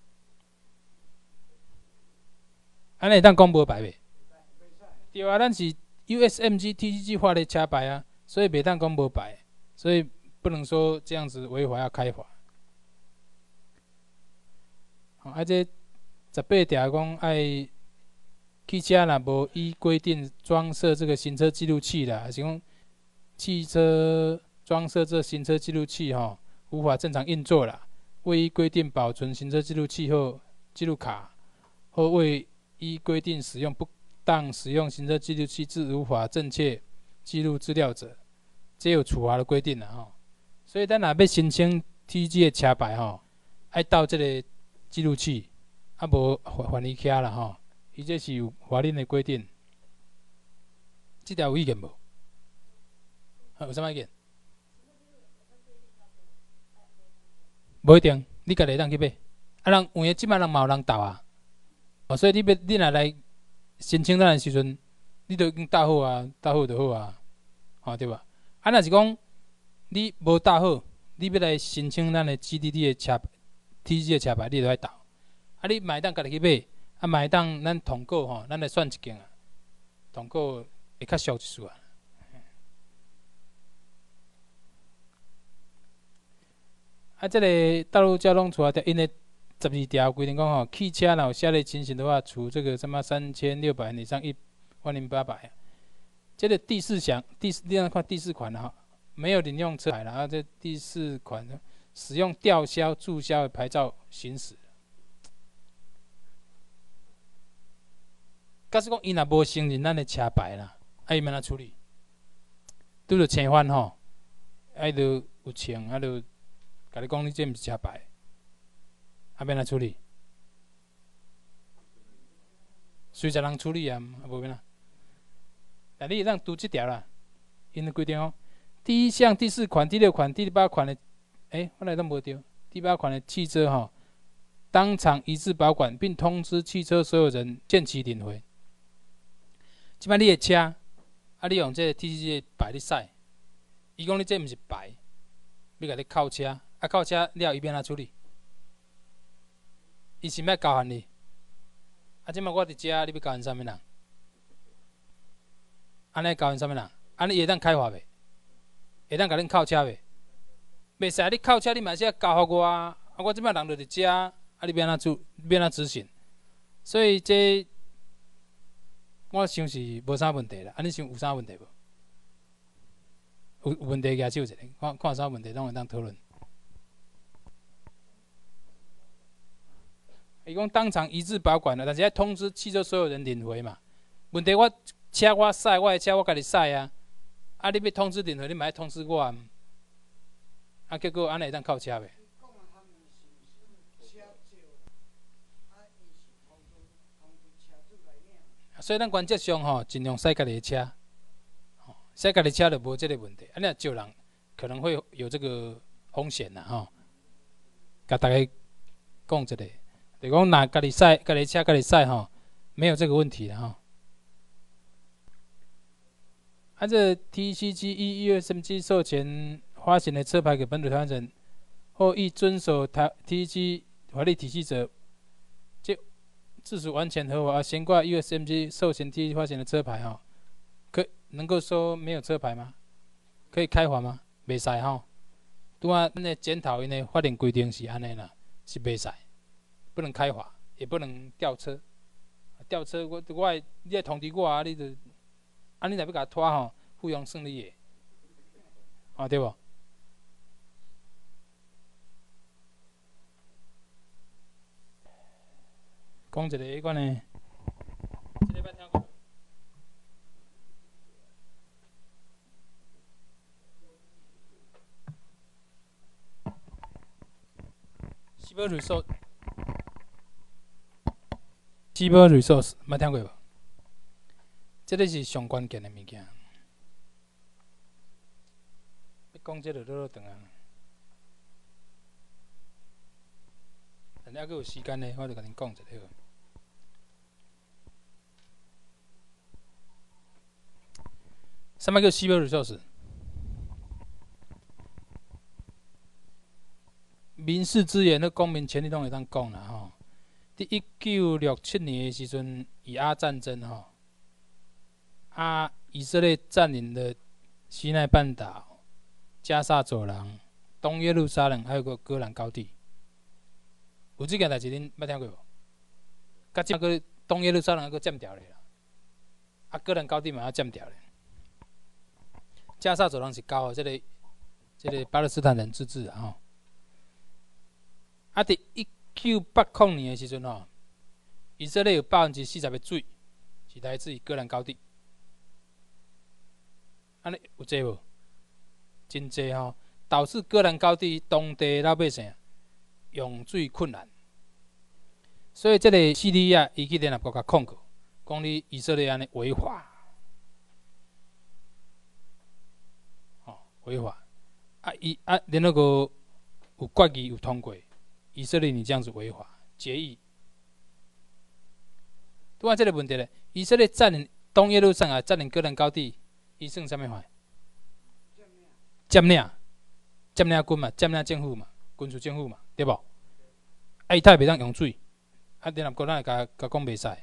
B: 安尼会当讲无牌袂？对啊，咱是 USMG TCG 发的车牌啊，所以袂当讲无牌，所以不能说这样子违法要开罚。这18条讲爱汽车若无依规定装设这个行车记录器啦，还是讲汽车装设这行车记录器吼，无法正常运作啦，未依规定保存行车记录器或记录卡，或未依规定使用不当使用行车记录器致无法正确记录资料者，这有处罚的规定啦吼。所以咱若要申请 TG 的车牌吼，爱到这个记录器，啊无还伊徛啦吼。伊这是有法律的规定，这条有意见无？有啥物意见？无一定，你家己会当去买。人有诶，即摆人嘛有人斗啊，所以你若来申请咱诶时阵，你都已经搭好啊，搭好就好啊，对吧？若是讲你无搭好，你要来申请咱诶 GDD 诶车 TG 诶车牌，你就爱斗。你嘛会当家己去买。嘛会当咱通过吼，咱来选一件啊，通过会较俗一丝啊。这个道路交通处罚条因的12条规定讲吼，汽车若有下列情形的话，处这个什么3600元以上10800。这个第4项，另外看第4款哈，没有领用车牌啦，这第4款使用吊销、注销的牌照行驶。假使讲伊若无承认咱的车牌啦，伊要安怎处理？拄着青番吼，就有称，就甲你讲你这毋是车牌，要安怎处理？随着人处理啊，无变啦。但你会当拄即条啦，因的规定哦。第1项第4款、第6款、第8款的，我来都无对。第8款的汽车吼，当场移至保管，并通知汽车所有人限期领回。即摆你的车，你用这个 TCG 的牌你驶，伊讲你这毋是牌，要甲你扣车，扣车了伊要安怎处理？伊是要交还你？即摆我伫遮，你要交还啥物人？安尼交还啥物人？安尼伊会当开罚袂？会当甲恁扣车袂？袂使，你扣车你嘛是要交互我啊！我即摆人就伫遮，你要安怎执行？所以这。我想是无啥问题啦，你想有啥问题无？有问题举手一下，看有啥问题，拢会当讨论。伊讲当场移至保管啦，但是要通知汽车所有人领回嘛。问题我车我驶，我的车我家己驶啊，你要通知领回，你嘛要通知我啊。结果安尼会当扣车袂？ 所以咱原则上吼，尽量驶家己的车，驶家己车就无这个问题。你若招人，可能会有这个风险啦吼。甲大家讲一下，就讲若家己驶，家己车家己驶吼，没有这个问题啦吼。这 TCG USMG 授权发行的车牌给本土台湾人，或亦遵守TCG 法律体系者，自属完全合法。悬挂 USMG 授权 TCG 发行的车牌吼，能够说没有车牌吗？可以开罚吗？袂使吼。拄仔咱的检讨因的法令规定是安尼啦，是袂使，不能开罚，也不能吊车。吊车你来通知我啊，你就。你若要甲拖吼，附庸算你的，对无？讲一个迄款呢，这个捌听过。Cyber Resource， 捌听过无？这个是上关键的物件。要讲这个落长啊，等下还有时间呢，我就甲恁讲一下。什么叫 Cyber Resource？ 民事资源和公民权利拢会当讲啦吼。伫1967年的时阵，以阿战争吼。以色列占领了西奈半岛、加沙走廊、东耶路撒冷，还有个戈兰高地。有这件代志恁捌听过无？甲即个东耶路撒冷还佫占掉咧啦，戈兰高地嘛也占掉咧。加沙走廊是交这个巴勒斯坦人自治啊吼。伫1980年的时阵吼，以色列有40%的水是来自于戈兰高地。安尼有济无？真济吼，导致戈兰高地当地老百姓用水困难。所以，这个叙利亚伊去联合国甲控告，讲你以色列安尼违法，违法。联合国有决议有通过，以色列你这样子违法，决议。拄仔这个问题咧，以色列占领东耶路撒冷，占领戈兰高地。伊算啥物法？占领军嘛，占领政府嘛，军事政府嘛，对无？伊太袂当用水，联合国咱会甲讲袂使，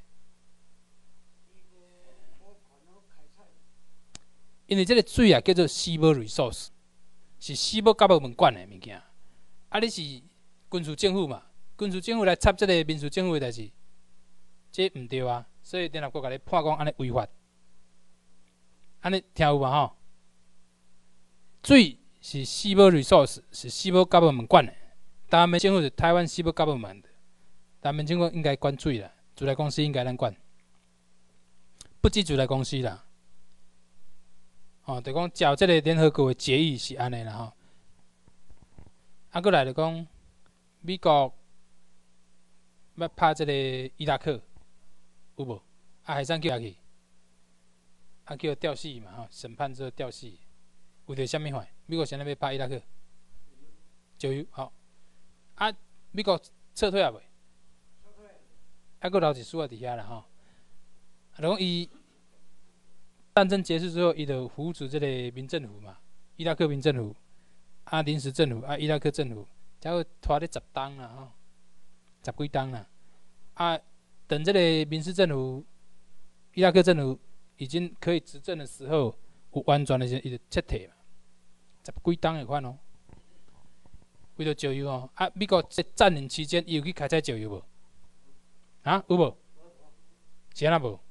B: 因为这个水啊叫做 Cyber Resource， 是 Cyber Government 管的物件。你是军事政府嘛，军事政府来插这个民事政府的代志，这毋对啊，所以联合国甲你判讲安尼违法。安尼听有嘛吼？水是 Cyber Resource， 是 Cyber Government 管的。台湾政府是台湾 Cyber Government 的，台湾政府应该管水啦，自来公司应该咱管，不止自来公司啦。就讲照这个联合国的决议是安尼啦吼。过来就讲美国要拍这个伊拉克，有无？海上叫去。叫吊死嘛吼，审判之后吊死，为着啥物法？美国现在要拍伊拉克，石油好。美国撤退啊未？佫留一丝仔伫遐啦吼。就讲伊战争结束之后，伊就扶持这个民政府嘛，伊拉克民政府，临时政府，伊拉克政府，才会拖咧10冬啦吼，10几冬啦。等这个民事政府、伊拉克政府已经可以执政的时候，有完全的时候，伊就撤退嘛，10几冬的款哦。为了石油哦，美国在占领期间，伊有去开采石油无？有无？是安那无？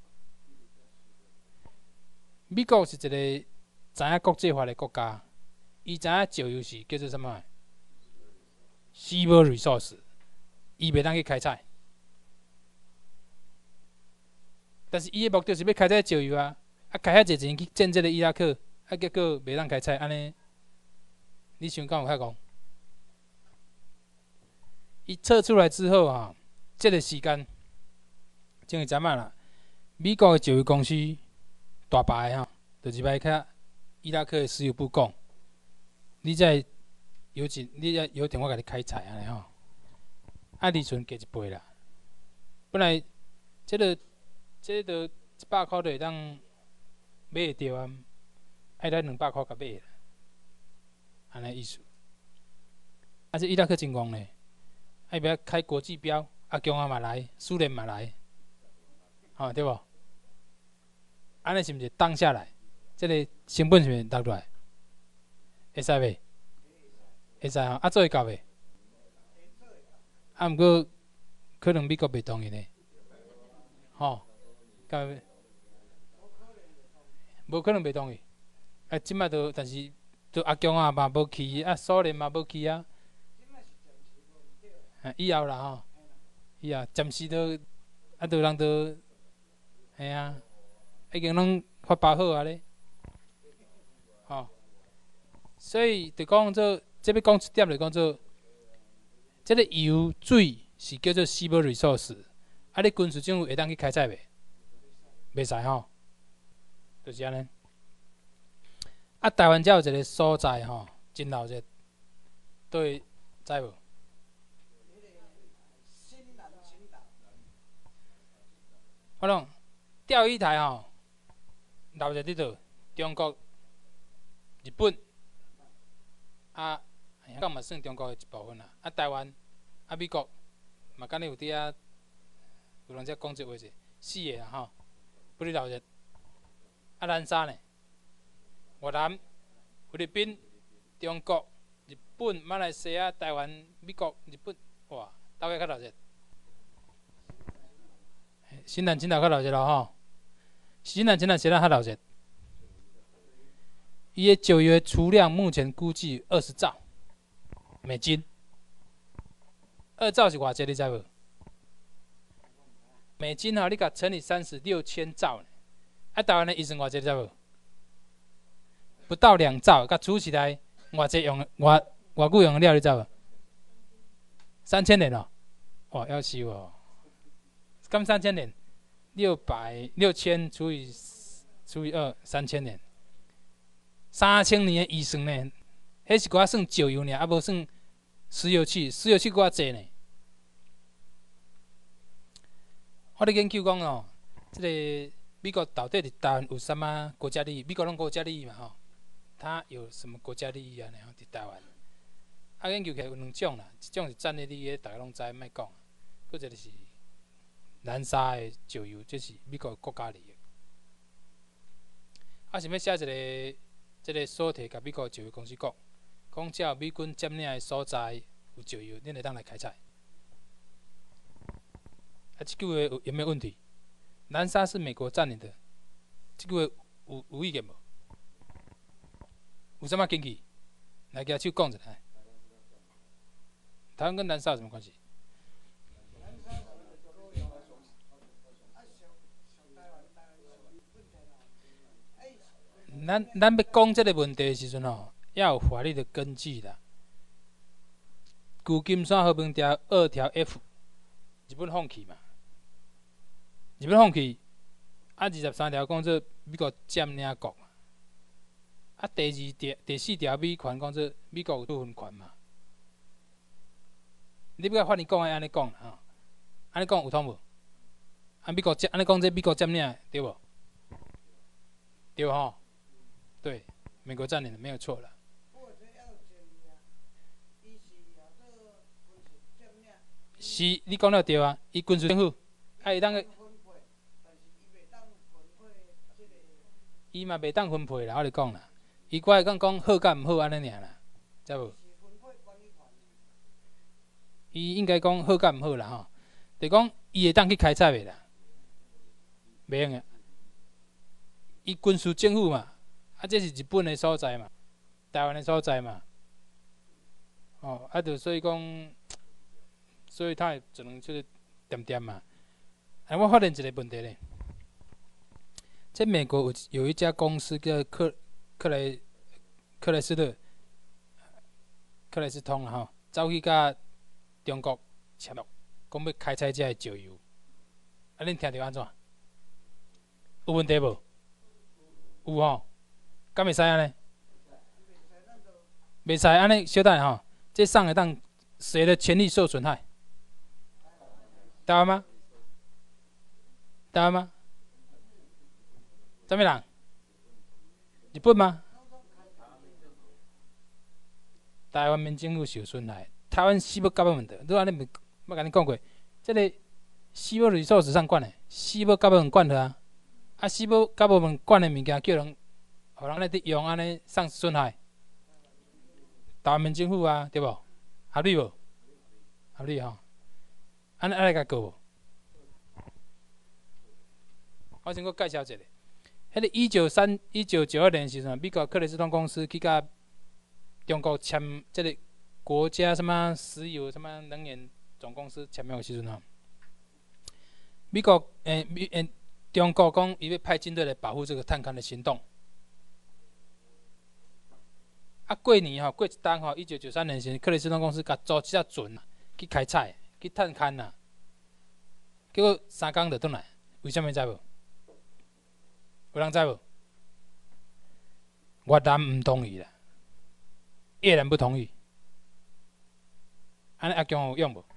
B: 美国是一个知影国际法的国家，伊知影石油是叫做什么 ？Cyber Resource， 伊袂当去开采。但是伊的目的是要开采石油啊，开遐侪钱去建这个伊拉克，结果袂当开采，安尼，你想敢有遐讲？伊撤出来之后这个时间，就会知影啦。 美国的石油公司大牌的吼，就入来甲伊拉克的石油部讲，你再有钱，你再有电话甲你开采安尼吼，啊，利润加一倍啦。本来这个100块就会当买会着啊，爱来200块甲买啦，安尼意思。啊，这伊拉克真戆呢，爱要开国际标，啊，中华嘛来，苏联嘛来，吼、对无？安尼是毋是当下来？这个成本是毋是落落来？会使袂？会使吼，啊，做会到袂？啊，毋过可能美国袂同意呢，吼、甲无可能袂同意。啊，即摆都，但是都阿强啊嘛无去，啊，苏联嘛无去啊。以后啦吼，以后暂时都啊，都人都，嘿啊，已经拢发包好啊咧，吼、所以就讲做，这要讲一点就讲做，这个油水是叫做 civil resource， 啊，你军事政府会当去开采袂？袂使吼，就是安尼。啊，台湾才有一个所在吼，真闹热，对，知无？我讲钓鱼台吼，闹热伫倒？中国、日本，啊，香港嘛算中国的一部分啦。啊，台湾、啊美国嘛，敢若有伫啊，有人则讲即话是4个啦吼，不哩闹热。啊，咱三呢？越南、菲律宾、中国、日本、马来西亚、台湾、美国、日本，哇，倒个较闹热。新南群岛较闹热咯吼，新南群岛现在较闹热。伊的石油的储量目前估计20兆美金，2兆是偌济你知无？美金吼，你甲乘以30，6000兆呢。啊，台湾的预算偌济你知无？不到2兆，甲储起来偌济用偌久用了你知无？3000年哦，哇，夭寿哦！敢3000年，6000除以2，3000年，3000年的预算呢？迄是搁算石油呢，啊无算石油气，石油气搁较济呢。我咧研究讲哦，这个美国到底伫台湾有啥物国家利益？美国拢国家利益嘛吼，它有什么国家利益啊？然后伫台湾，啊研究起来有2种啦，一种是战略利益，大家拢知，莫讲。搁一个是南沙的石油，这是美国的国家利益。啊，想要写一个所题，甲美国石油公司讲只要美军占领的所在有石油，恁会当来开采。啊，这句话有没有问题？南沙是美国占领的，这句话有意见无？有啥物根据？来，举手讲一下。台湾跟南沙有什么关系？咱要讲这个问题的时阵吼，要有法律的根据啦。旧金山和平条2条 F， 日本放弃嘛？日本放弃，啊23条讲做美国占领国嘛。啊第4条美权讲做美国有部分权嘛。你要甲法律讲安尼讲啦吼，安尼讲有通无？啊美国安尼讲这美国占领对无？对吼？对，美国占领的没有错了。是，你讲了对啊，伊军事政府，啊会当个，伊嘛袂当分配啦，我咧讲啦，伊只会讲好甲毋好安尼尔啦，知无？伊应该讲好甲毋好啦吼，就讲伊会当去开采袂啦，袂用个，伊军事政府嘛。啊，这是日本的所在嘛，台湾的所在嘛，哦，啊，就所以讲，所以他会只能就是点嘛。啊，我发现一个问题咧，在美国有一家公司叫克莱斯通啦吼，走去甲中国签约，讲要开采这石油，啊，恁听着安怎？ 有问题无？有吼，敢会使安尼？袂使安尼，小等吼，这上会当谁的权利受损害？台湾吗？台湾吗？什么人？日本吗？台湾民政府受损害，台湾西部government，你安尼我甲你讲过，这个西部 resource 上管的，西部government管的啊，啊西部government管的物件叫人，互人来伫用安尼上损害，台湾民政府啊，对无？合理无？合理吼，安尼来甲告无？我先阁介绍一下，迄个1992年时阵，美国克里斯通公司去甲中国签这个国家什么石油什么能源总公司签约的时阵吼，美国中国讲伊要派军队来保护这个探勘的行动。啊，过年吼，过一冬吼，1993年时，克里斯通公司甲租一只船去开采，去探勘啦。结果3天就转来，为什么知无？有人知无？越南唔同意啦，越南不同意。安尼阿强有用无？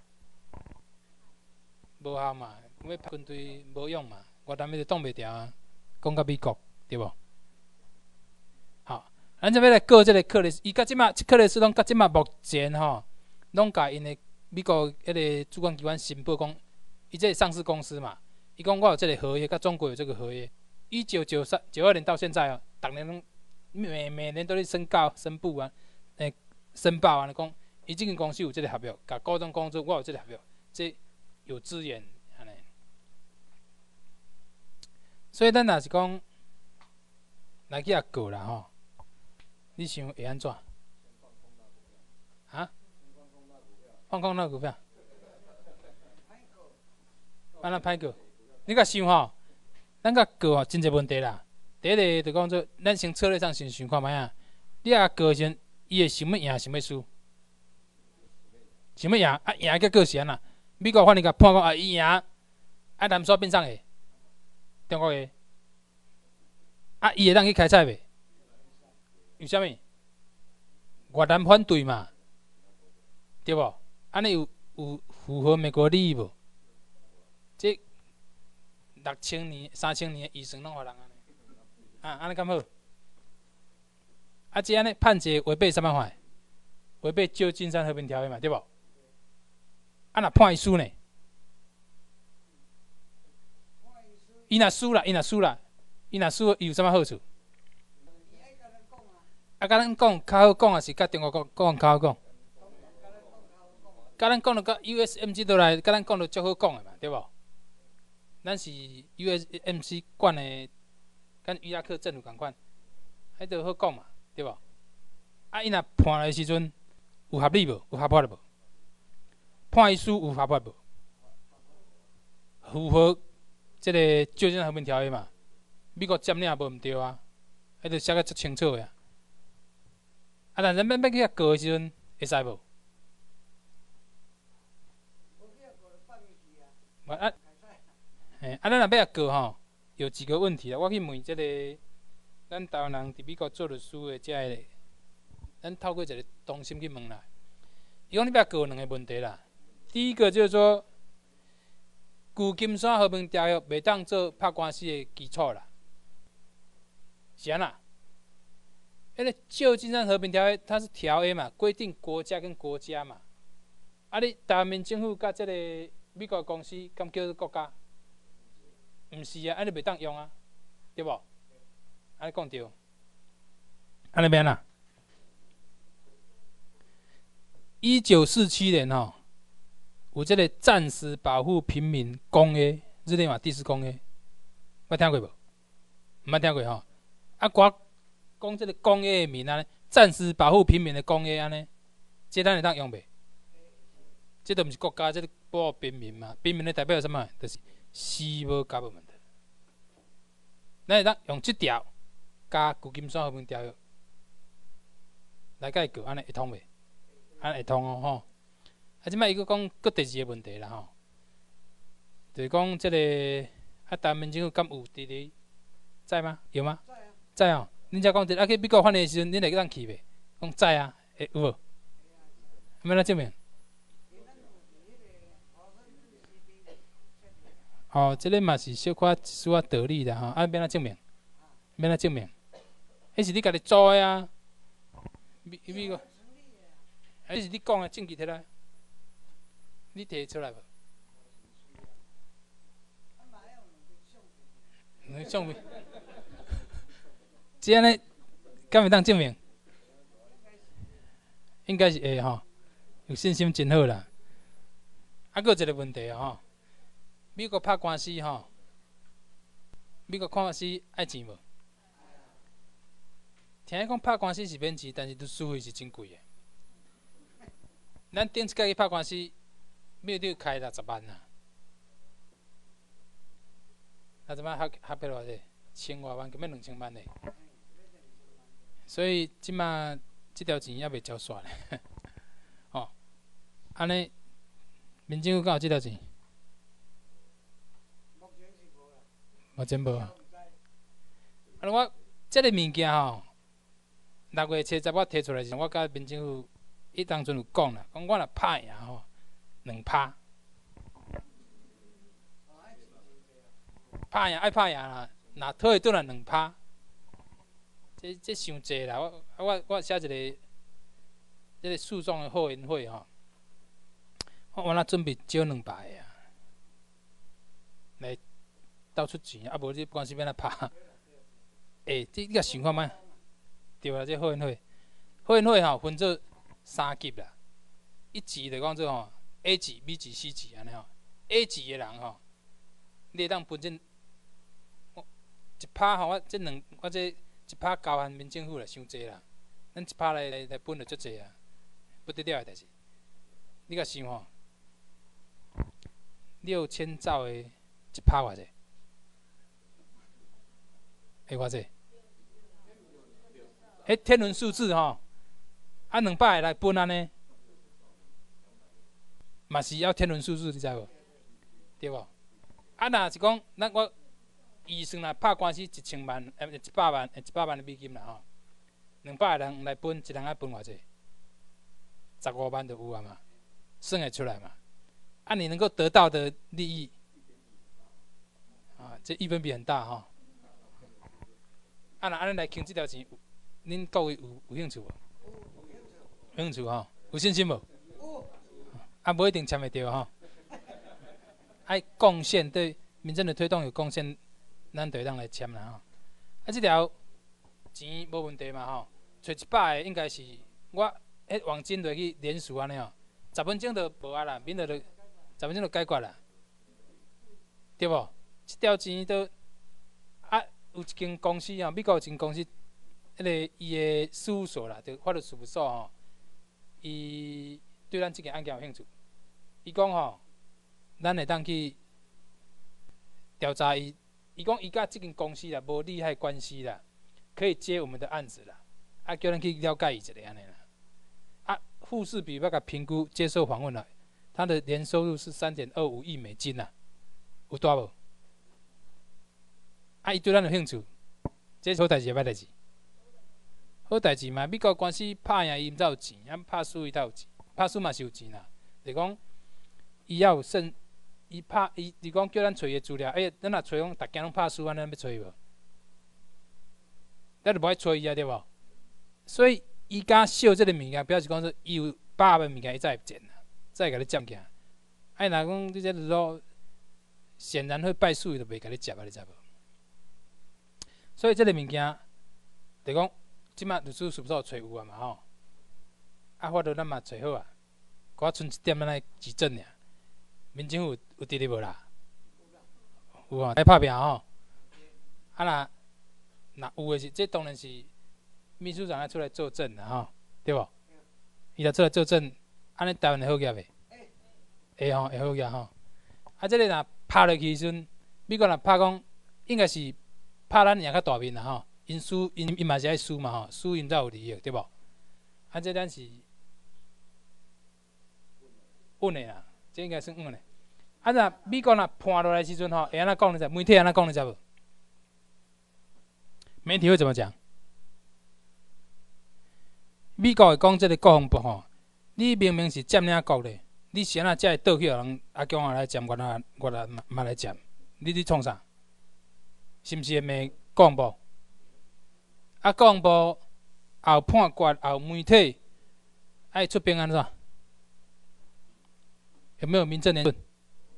B: 无效嘛，要派军队无用嘛，越南伊就挡袂牢啊。讲到美国，对无？好，咱这要来告这个克里斯，伊甲即马克里斯拢甲即马目前吼，拢甲因的美国迄个主管机关申报讲，伊这上市公司嘛，伊讲我有这个合约，甲中国有这个合约。1992年到现在哦，逐年拢每年都咧申报啊，申报啊，讲伊这间公司有这个合约，甲股东讲做我有这个合约，这有资源安尼。所以咱若是讲来去也告啦吼，你想会安怎？啊？放空那股票？安怎歹告？你甲想吼？咱甲告吼，真侪问题啦。第一个就讲做，咱先策略上先想看卖啊。你啊告时，伊会想要赢，想要输？想要赢，啊赢个告是安那？美国法院甲判讲啊，伊赢，啊南沙变啥个？中国个？啊，伊会当去开采袂？为虾米？越南反对嘛，对无？安尼有符合美国利益无？这6000年、3000年的预算拢互人安尼，啊，安尼敢好？啊，这安尼判决违背什么法？违背旧金山和平条约嘛，对无？啊，若判伊输呢？伊若输啦，伊若输，伊有啥物好处？啊，甲咱讲较好讲，还是甲中国讲较好讲？甲咱讲着甲 USMC 倒来，甲咱讲着足好讲的嘛，对无？咱是 USMC 管的，跟伊拉克政府共款，迄着好讲嘛，对无？啊，伊若判来的时阵，有合理无？有合法无？判伊输有合法无？符合即个旧金山和平条约嘛？美国占领也无毋对啊，迄着写甲足清楚的啊。啊，但咱要去遐告的时阵，会使无？啊，咱若要遐告吼，有几个问题啦。我去问即个咱台湾人伫美国做律师的遮个，咱透过一个中心去问啦。伊讲你要告有2个问题啦。第一个就是说，旧金山和平条约袂当做拍官司的基础啦，是安那？迄个旧金山和平条约它是条约嘛，规定国家跟国家嘛。啊，你台湾民政府甲即个美国公司，敢叫做国家？毋是啊，安尼袂当用啊，对无？安尼讲对。安尼变啦。1947年吼，有即个暂时保护平民公约，日内瓦第4公约，捌听过无？毋捌听过吼。啊，我讲即个公约的名安尼，暂时保护平民的公约安尼，这咱会当用袂？这都毋是国家，这个保护平民嘛。平民的代表什么？就是civil government。咱会当用这条加旧金山和平条约来甲伊告，安尼会通袂？安尼会通哦吼。啊，即摆伊佫讲佫第2个问题啦吼，就是讲即个啊，台湾民政府敢有伫咧在吗？有吗？在哦。恁才讲，啊去美国翻译的时阵，恁会当去袂？讲在啊，会有无？要哪证明？哦，这个嘛是小可需要道理的吼，啊，免哪证明？免哪证明？迄是你家己做的啊。美国，迄是你讲的证据摕来，你摕出来无？相片，这安尼，敢会当证明？应该是会吼，有信心真好啦。啊，佫有一个问题吼，美国拍官司吼，美国官司爱钱无？听讲拍官司是免钱，但是律师费是真贵的。咱顶一届去拍官司，庙里开60万啊，60万合合不偌济，1000多万，根本2000万嘞。所以即马即条钱还袂交煞咧。哦，安尼，民政府敢有即条钱？目前无。啊，我即个物件吼，6月初10我提出来时，我甲民政府伊当阵有讲啦，讲我若拍赢吼，2拍。拍赢爱拍赢啦，若讨会转来2拍，这伤济啦。我写一个，这个诉讼的后援会吼，我原来准备招200个啊，来斗出钱，啊无你不管是要哪拍，你甲想看觅？对啦，这后援会吼分做3级啦，一级就讲做吼 A 级、B 级、C 级安尼吼。A 级的人吼，你会当分这一拍吼，我这一拍交还民政府啦，伤济啦。咱一拍来分就足济啊，不得了的代志。你甲想吼，6000兆的一拍偌济？会偌济？迄天文数字吼，啊200个来分安尼，嘛是要天文数字，你知无？对无？啊，若是讲我预算若拍官司1000万，100万，100万的美金啦吼，200个人来分，一人爱分偌济？15万就有啊嘛，算会出来嘛。啊，你能够得到的利益，啊，这一分比很大吼。啊，若安尼来倾这条钱，恁各位有兴趣无？有兴趣吼，有信心无？啊，无一定签会着吼。爱贡献对民政的推动有贡献，咱就会当来签啦吼。啊，这条钱无问题嘛吼，找100个应该是我迄网金落去连署安尼吼，10分钟就无啊啦，免得就10分钟就解决啦，对无？这条钱都啊有一间公司吼，美国有一间公司，迄个伊的事务所啦，就法律事务所吼，伊对咱这件案件有兴趣，伊讲吼。咱会当去调查伊，伊讲伊甲这间公司啦无利害关系啦，可以接我们的案子啦，啊叫咱去了解伊一下安尼啦。啊，富士比要甲评估接受访问啦，他的年收入是3.25亿美金啦，有大无？啊，伊对咱有兴趣，这是好代志，歹代志？好代志嘛，美国官司拍赢伊，毋才有钱；啊，拍输伊才有钱，拍输嘛是有钱啦。就讲伊要有胜。伊讲叫咱找伊的资料，咱若找讲，逐件拢拍输，安尼要找伊无？咱就无爱找伊啊，对无？所以伊敢秀这个物件，表示讲说伊有把握的物件，伊才会捡啦，才会甲你接起来。若讲你这路显然会败诉，伊就袂甲你接啊，你知无？所以这个物件，就讲即马律师事务所找有啊嘛吼，啊，法律咱嘛找好啊，我剩一点咱来举证尔。民政府有伫咧无啦？有啊，来拍拼吼。啊若有诶是，这当然是秘书长要出来作证啦吼，对无？伊若出来作证，安尼台湾会好业袂？会吼，会好业吼。啊，这个若拍落去时阵，美国若拍讲，应该是拍咱赢较大面啦吼。因输，因嘛是爱输嘛吼，输因才有利益，对无？啊，这咱是稳诶啦。这应该算稳嘞。啊，若美国若判落来时阵吼，会安怎讲你知？媒体安怎讲你知无？ 媒体会怎么讲？美国会讲这个国防部吼，你明明是占领国的，你是安怎才会倒去人阿强来占，我嘛来占？你创啥？是毋是会骂国防部？啊，国防部后判决后媒体爱出兵安怎？有没有名正言顺？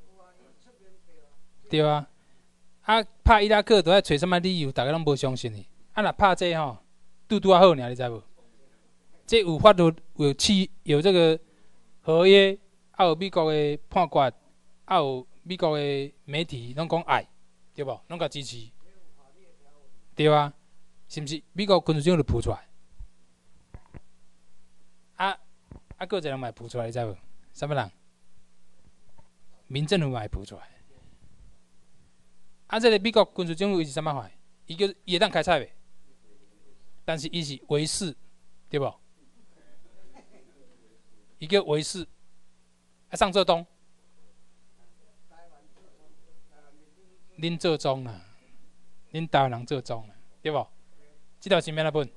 B: 对啊。啊，拍伊拉克都要找什么理由？大家拢无相信你。啊，若拍这吼，拄拄啊好尔，你知无？这有法律有这个合约，啊有美国的判决，啊有美国的媒体拢讲爱，对无？拢甲支持，对啊，是毋是？美国军事长就浮出来，还有一个人嘛浮出来，你知无？什么人？民政府嘛浮出来。啊，这个美国军事政府伊是啥物款？伊会当开采袂？但是伊是维士，对无？伊叫维士，啊上做东，恁做中啦，恁台湾人做中啦，对无？这条新闻哪本？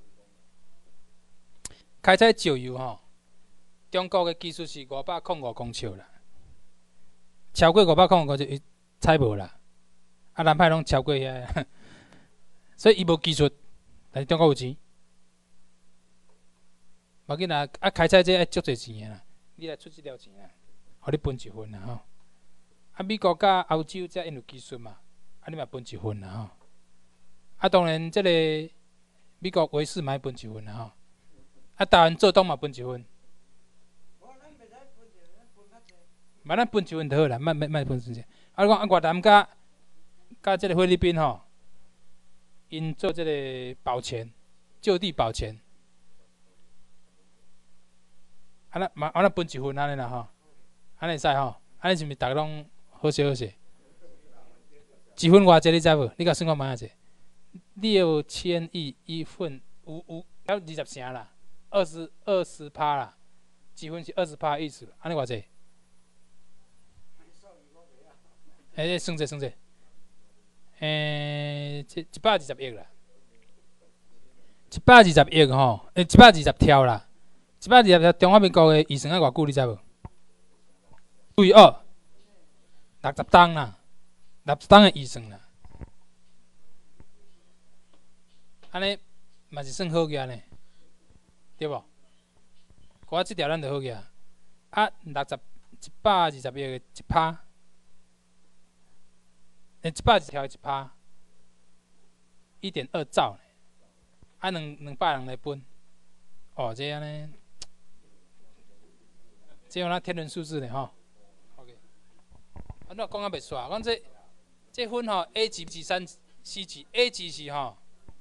B: 开采石油吼，中国的技术是505公尺啦，超过505公尺伊采无啦。啊，南派拢超过遐，所以伊无技术，但是中国有钱。无要紧啦，啊，开采这爱足侪钱啦，你来出这条钱啦，互你分一份啦吼。啊，美国甲欧洲这因有技术嘛，啊，你嘛分一份啦吼。啊，当然这个美国维士嘛分一份啦吼。啊，台湾做东嘛分一份。嘛，咱分一份就好啦，莫分真济。啊，你讲越南甲这个菲律宾吼，因做这个保全，就地保全。安那分一份安尼啦吼，安尼会使吼，安尼是毋是逐个拢好势好势？一份偌济你知无？你甲算看卖啊者？6000亿一份，有20成啦，20%啦，一份是20%意思，安尼偌济？算者，这120亿啦，120亿吼，120条啦。120条中华民国的预算要偌久，你知无？260档啦，60档的预算啦。安尼嘛是算好个呢，对无？我这条咱就好个啊，120亿的1%，120条的1%，1.2兆呢，啊200人来分，哦，这安尼。这有那天文数字呢吼 ，OK。啊，你讲啊袂煞，讲这分吼 A 级、B 级、C 级，A 级是吼，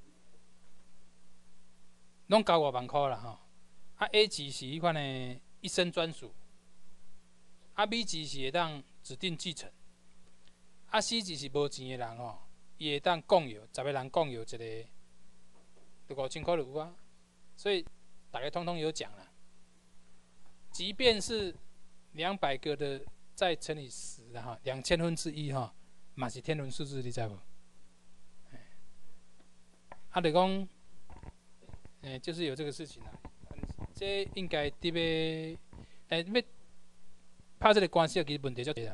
B: 拢交5万块啦吼。啊 A 级是迄款的一生专属，啊 B 级是会当指定继承，啊 C 级是无钱的人吼，伊会当共有10个人共有一个，就5000块就有啊。所以大家通通有奖啦。即便是200个的再乘以10啦哈，2000分之一哈，嘛是天文数字，你知无？啊，就讲，就是有这个事情啦。这应该伫要，要拍这个官司，其实问题足侪啦。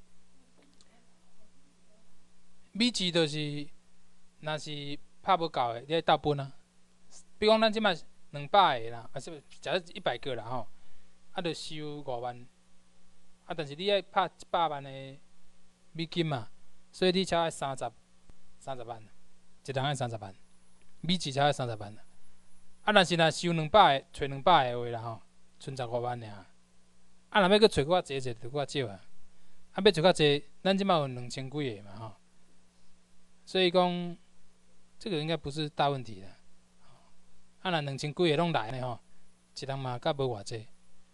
B: 美籍就是，若是拍无够的，你爱倒分啊。比如讲，咱即摆200个啦，假设100个啦吼。啊，就收5万，啊，但是你爱拍100万的美金嘛，所以你才爱30万，一人爱30万，美籍才爱30万。啊，但是若收200个，找200个话啦吼，剩15万尔。啊，若要搁找较济者，就较少啊。啊，要找较济，咱即摆有2000几个嘛吼，所以讲这个应该不是大问题啦。啊，若2000几个拢来呢吼，一人嘛甲无偌济。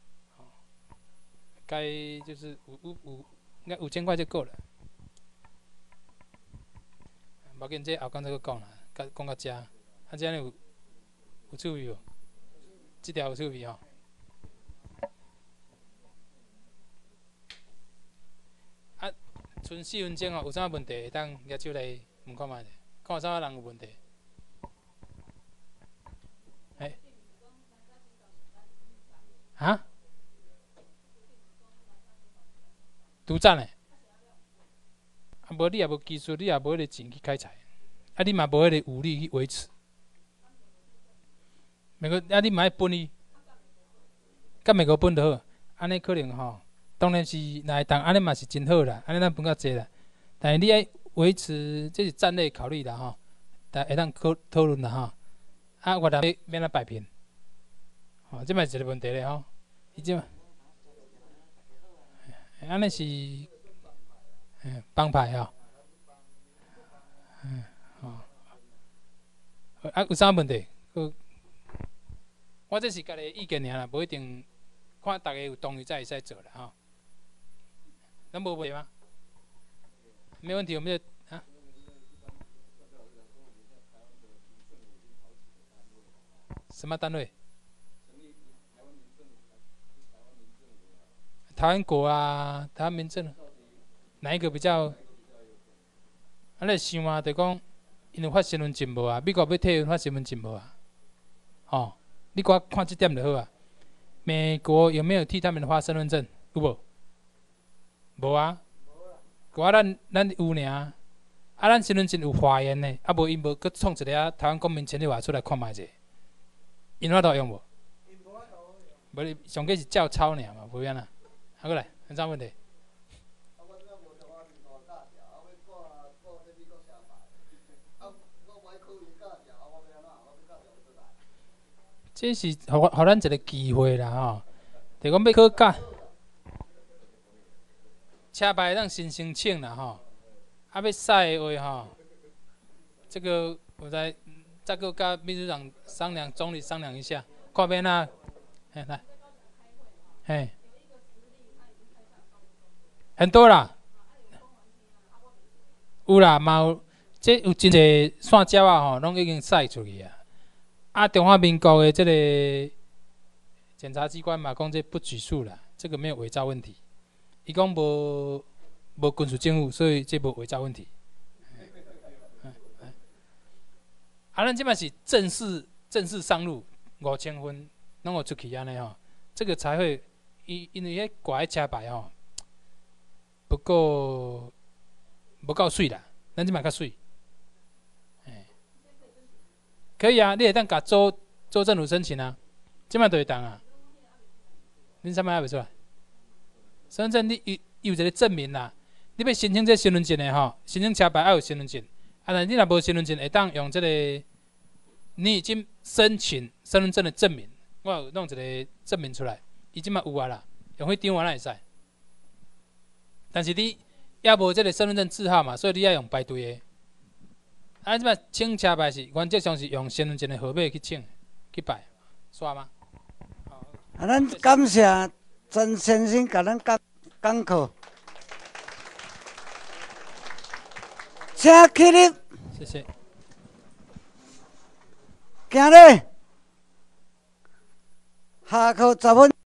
B: 该就是应该5000块就够了。无紧，这后讲再搁讲啦，讲到遮，啊，这样有趣味无？这条有趣味吼。啊，剩4分钟哦，有啥问题会当举手来问看卖者，看有啥人有问题。 啊？独占嘞。啊，无你也无技术，你也无迄个钱去开采，啊，你嘛无迄个武力去维持。美国啊，你嘛爱分伊，甲美国分就好，安尼可能吼，当然是若会当，安尼嘛是真好啦，安尼咱分较济啦。但是你爱维持，这是战略考虑啦吼，但会当讨论啦吼。啊，我当免来摆平，吼，这嘛是一个问题咧吼。伊即嘛，安尼是，帮派吼，吼，啊，有啥问题？我这是家己意见尔啦，无一定看大家有同意才会使做啦吼。咱无问题吗？没问题，我们就啊。什么单位？台湾国啊，台湾民政，哪一个比较？安尼想啊，就讲，因为发身份证无啊，美国要替发身份证无啊？哦，你给我看这点就好啊。美国有没有替他们发身份证？有无？无啊。咱有尔。啊，咱身份证有发言的，啊无因无搁创一个台湾公民权利法出来看卖者，因法度用无？无，你上计是照抄尔嘛，无影啦。啊，过来，有啥问题？这是互咱一个机会啦吼，就讲要考驾，车牌当先申请啦吼，啊要驶的话吼，这个我再个甲秘书长商量，总理商量一下，看要哪，来，嘿，很多啦，有啦，嘛有，这有真侪线鸟啊吼，拢已经驶出去啊。啊，中华民国的这个检察机关嘛，讲这不举诉啦，这个没有伪造问题。伊讲无军事政府，所以这无伪造问题。啊，咱即摆是正式上路，5000分拢有出去安尼吼，这个才会因为迄挂车牌吼不够水啦，咱即摆较水。可以啊，你会当甲州政府申请啊，即摆就会当啊。恁啥物还袂出来？身份证你有一个证明啦，你要申请这身份证的吼，申请车牌要有身份证，啊，但你若无身份证，会当用这个你已经申请身份证的证明，我有弄一个证明出来，伊即摆有啊啦，用迄张我咱会使。但是你也无这个身份证字号嘛，所以你要用排队的。啊，即摆请车牌是原则上是用身份证的号码去请去排，煞吗？
A: 啊，咱感谢曾先生甲咱讲课，请起立。
B: 谢谢。
A: 行咧，下课10分。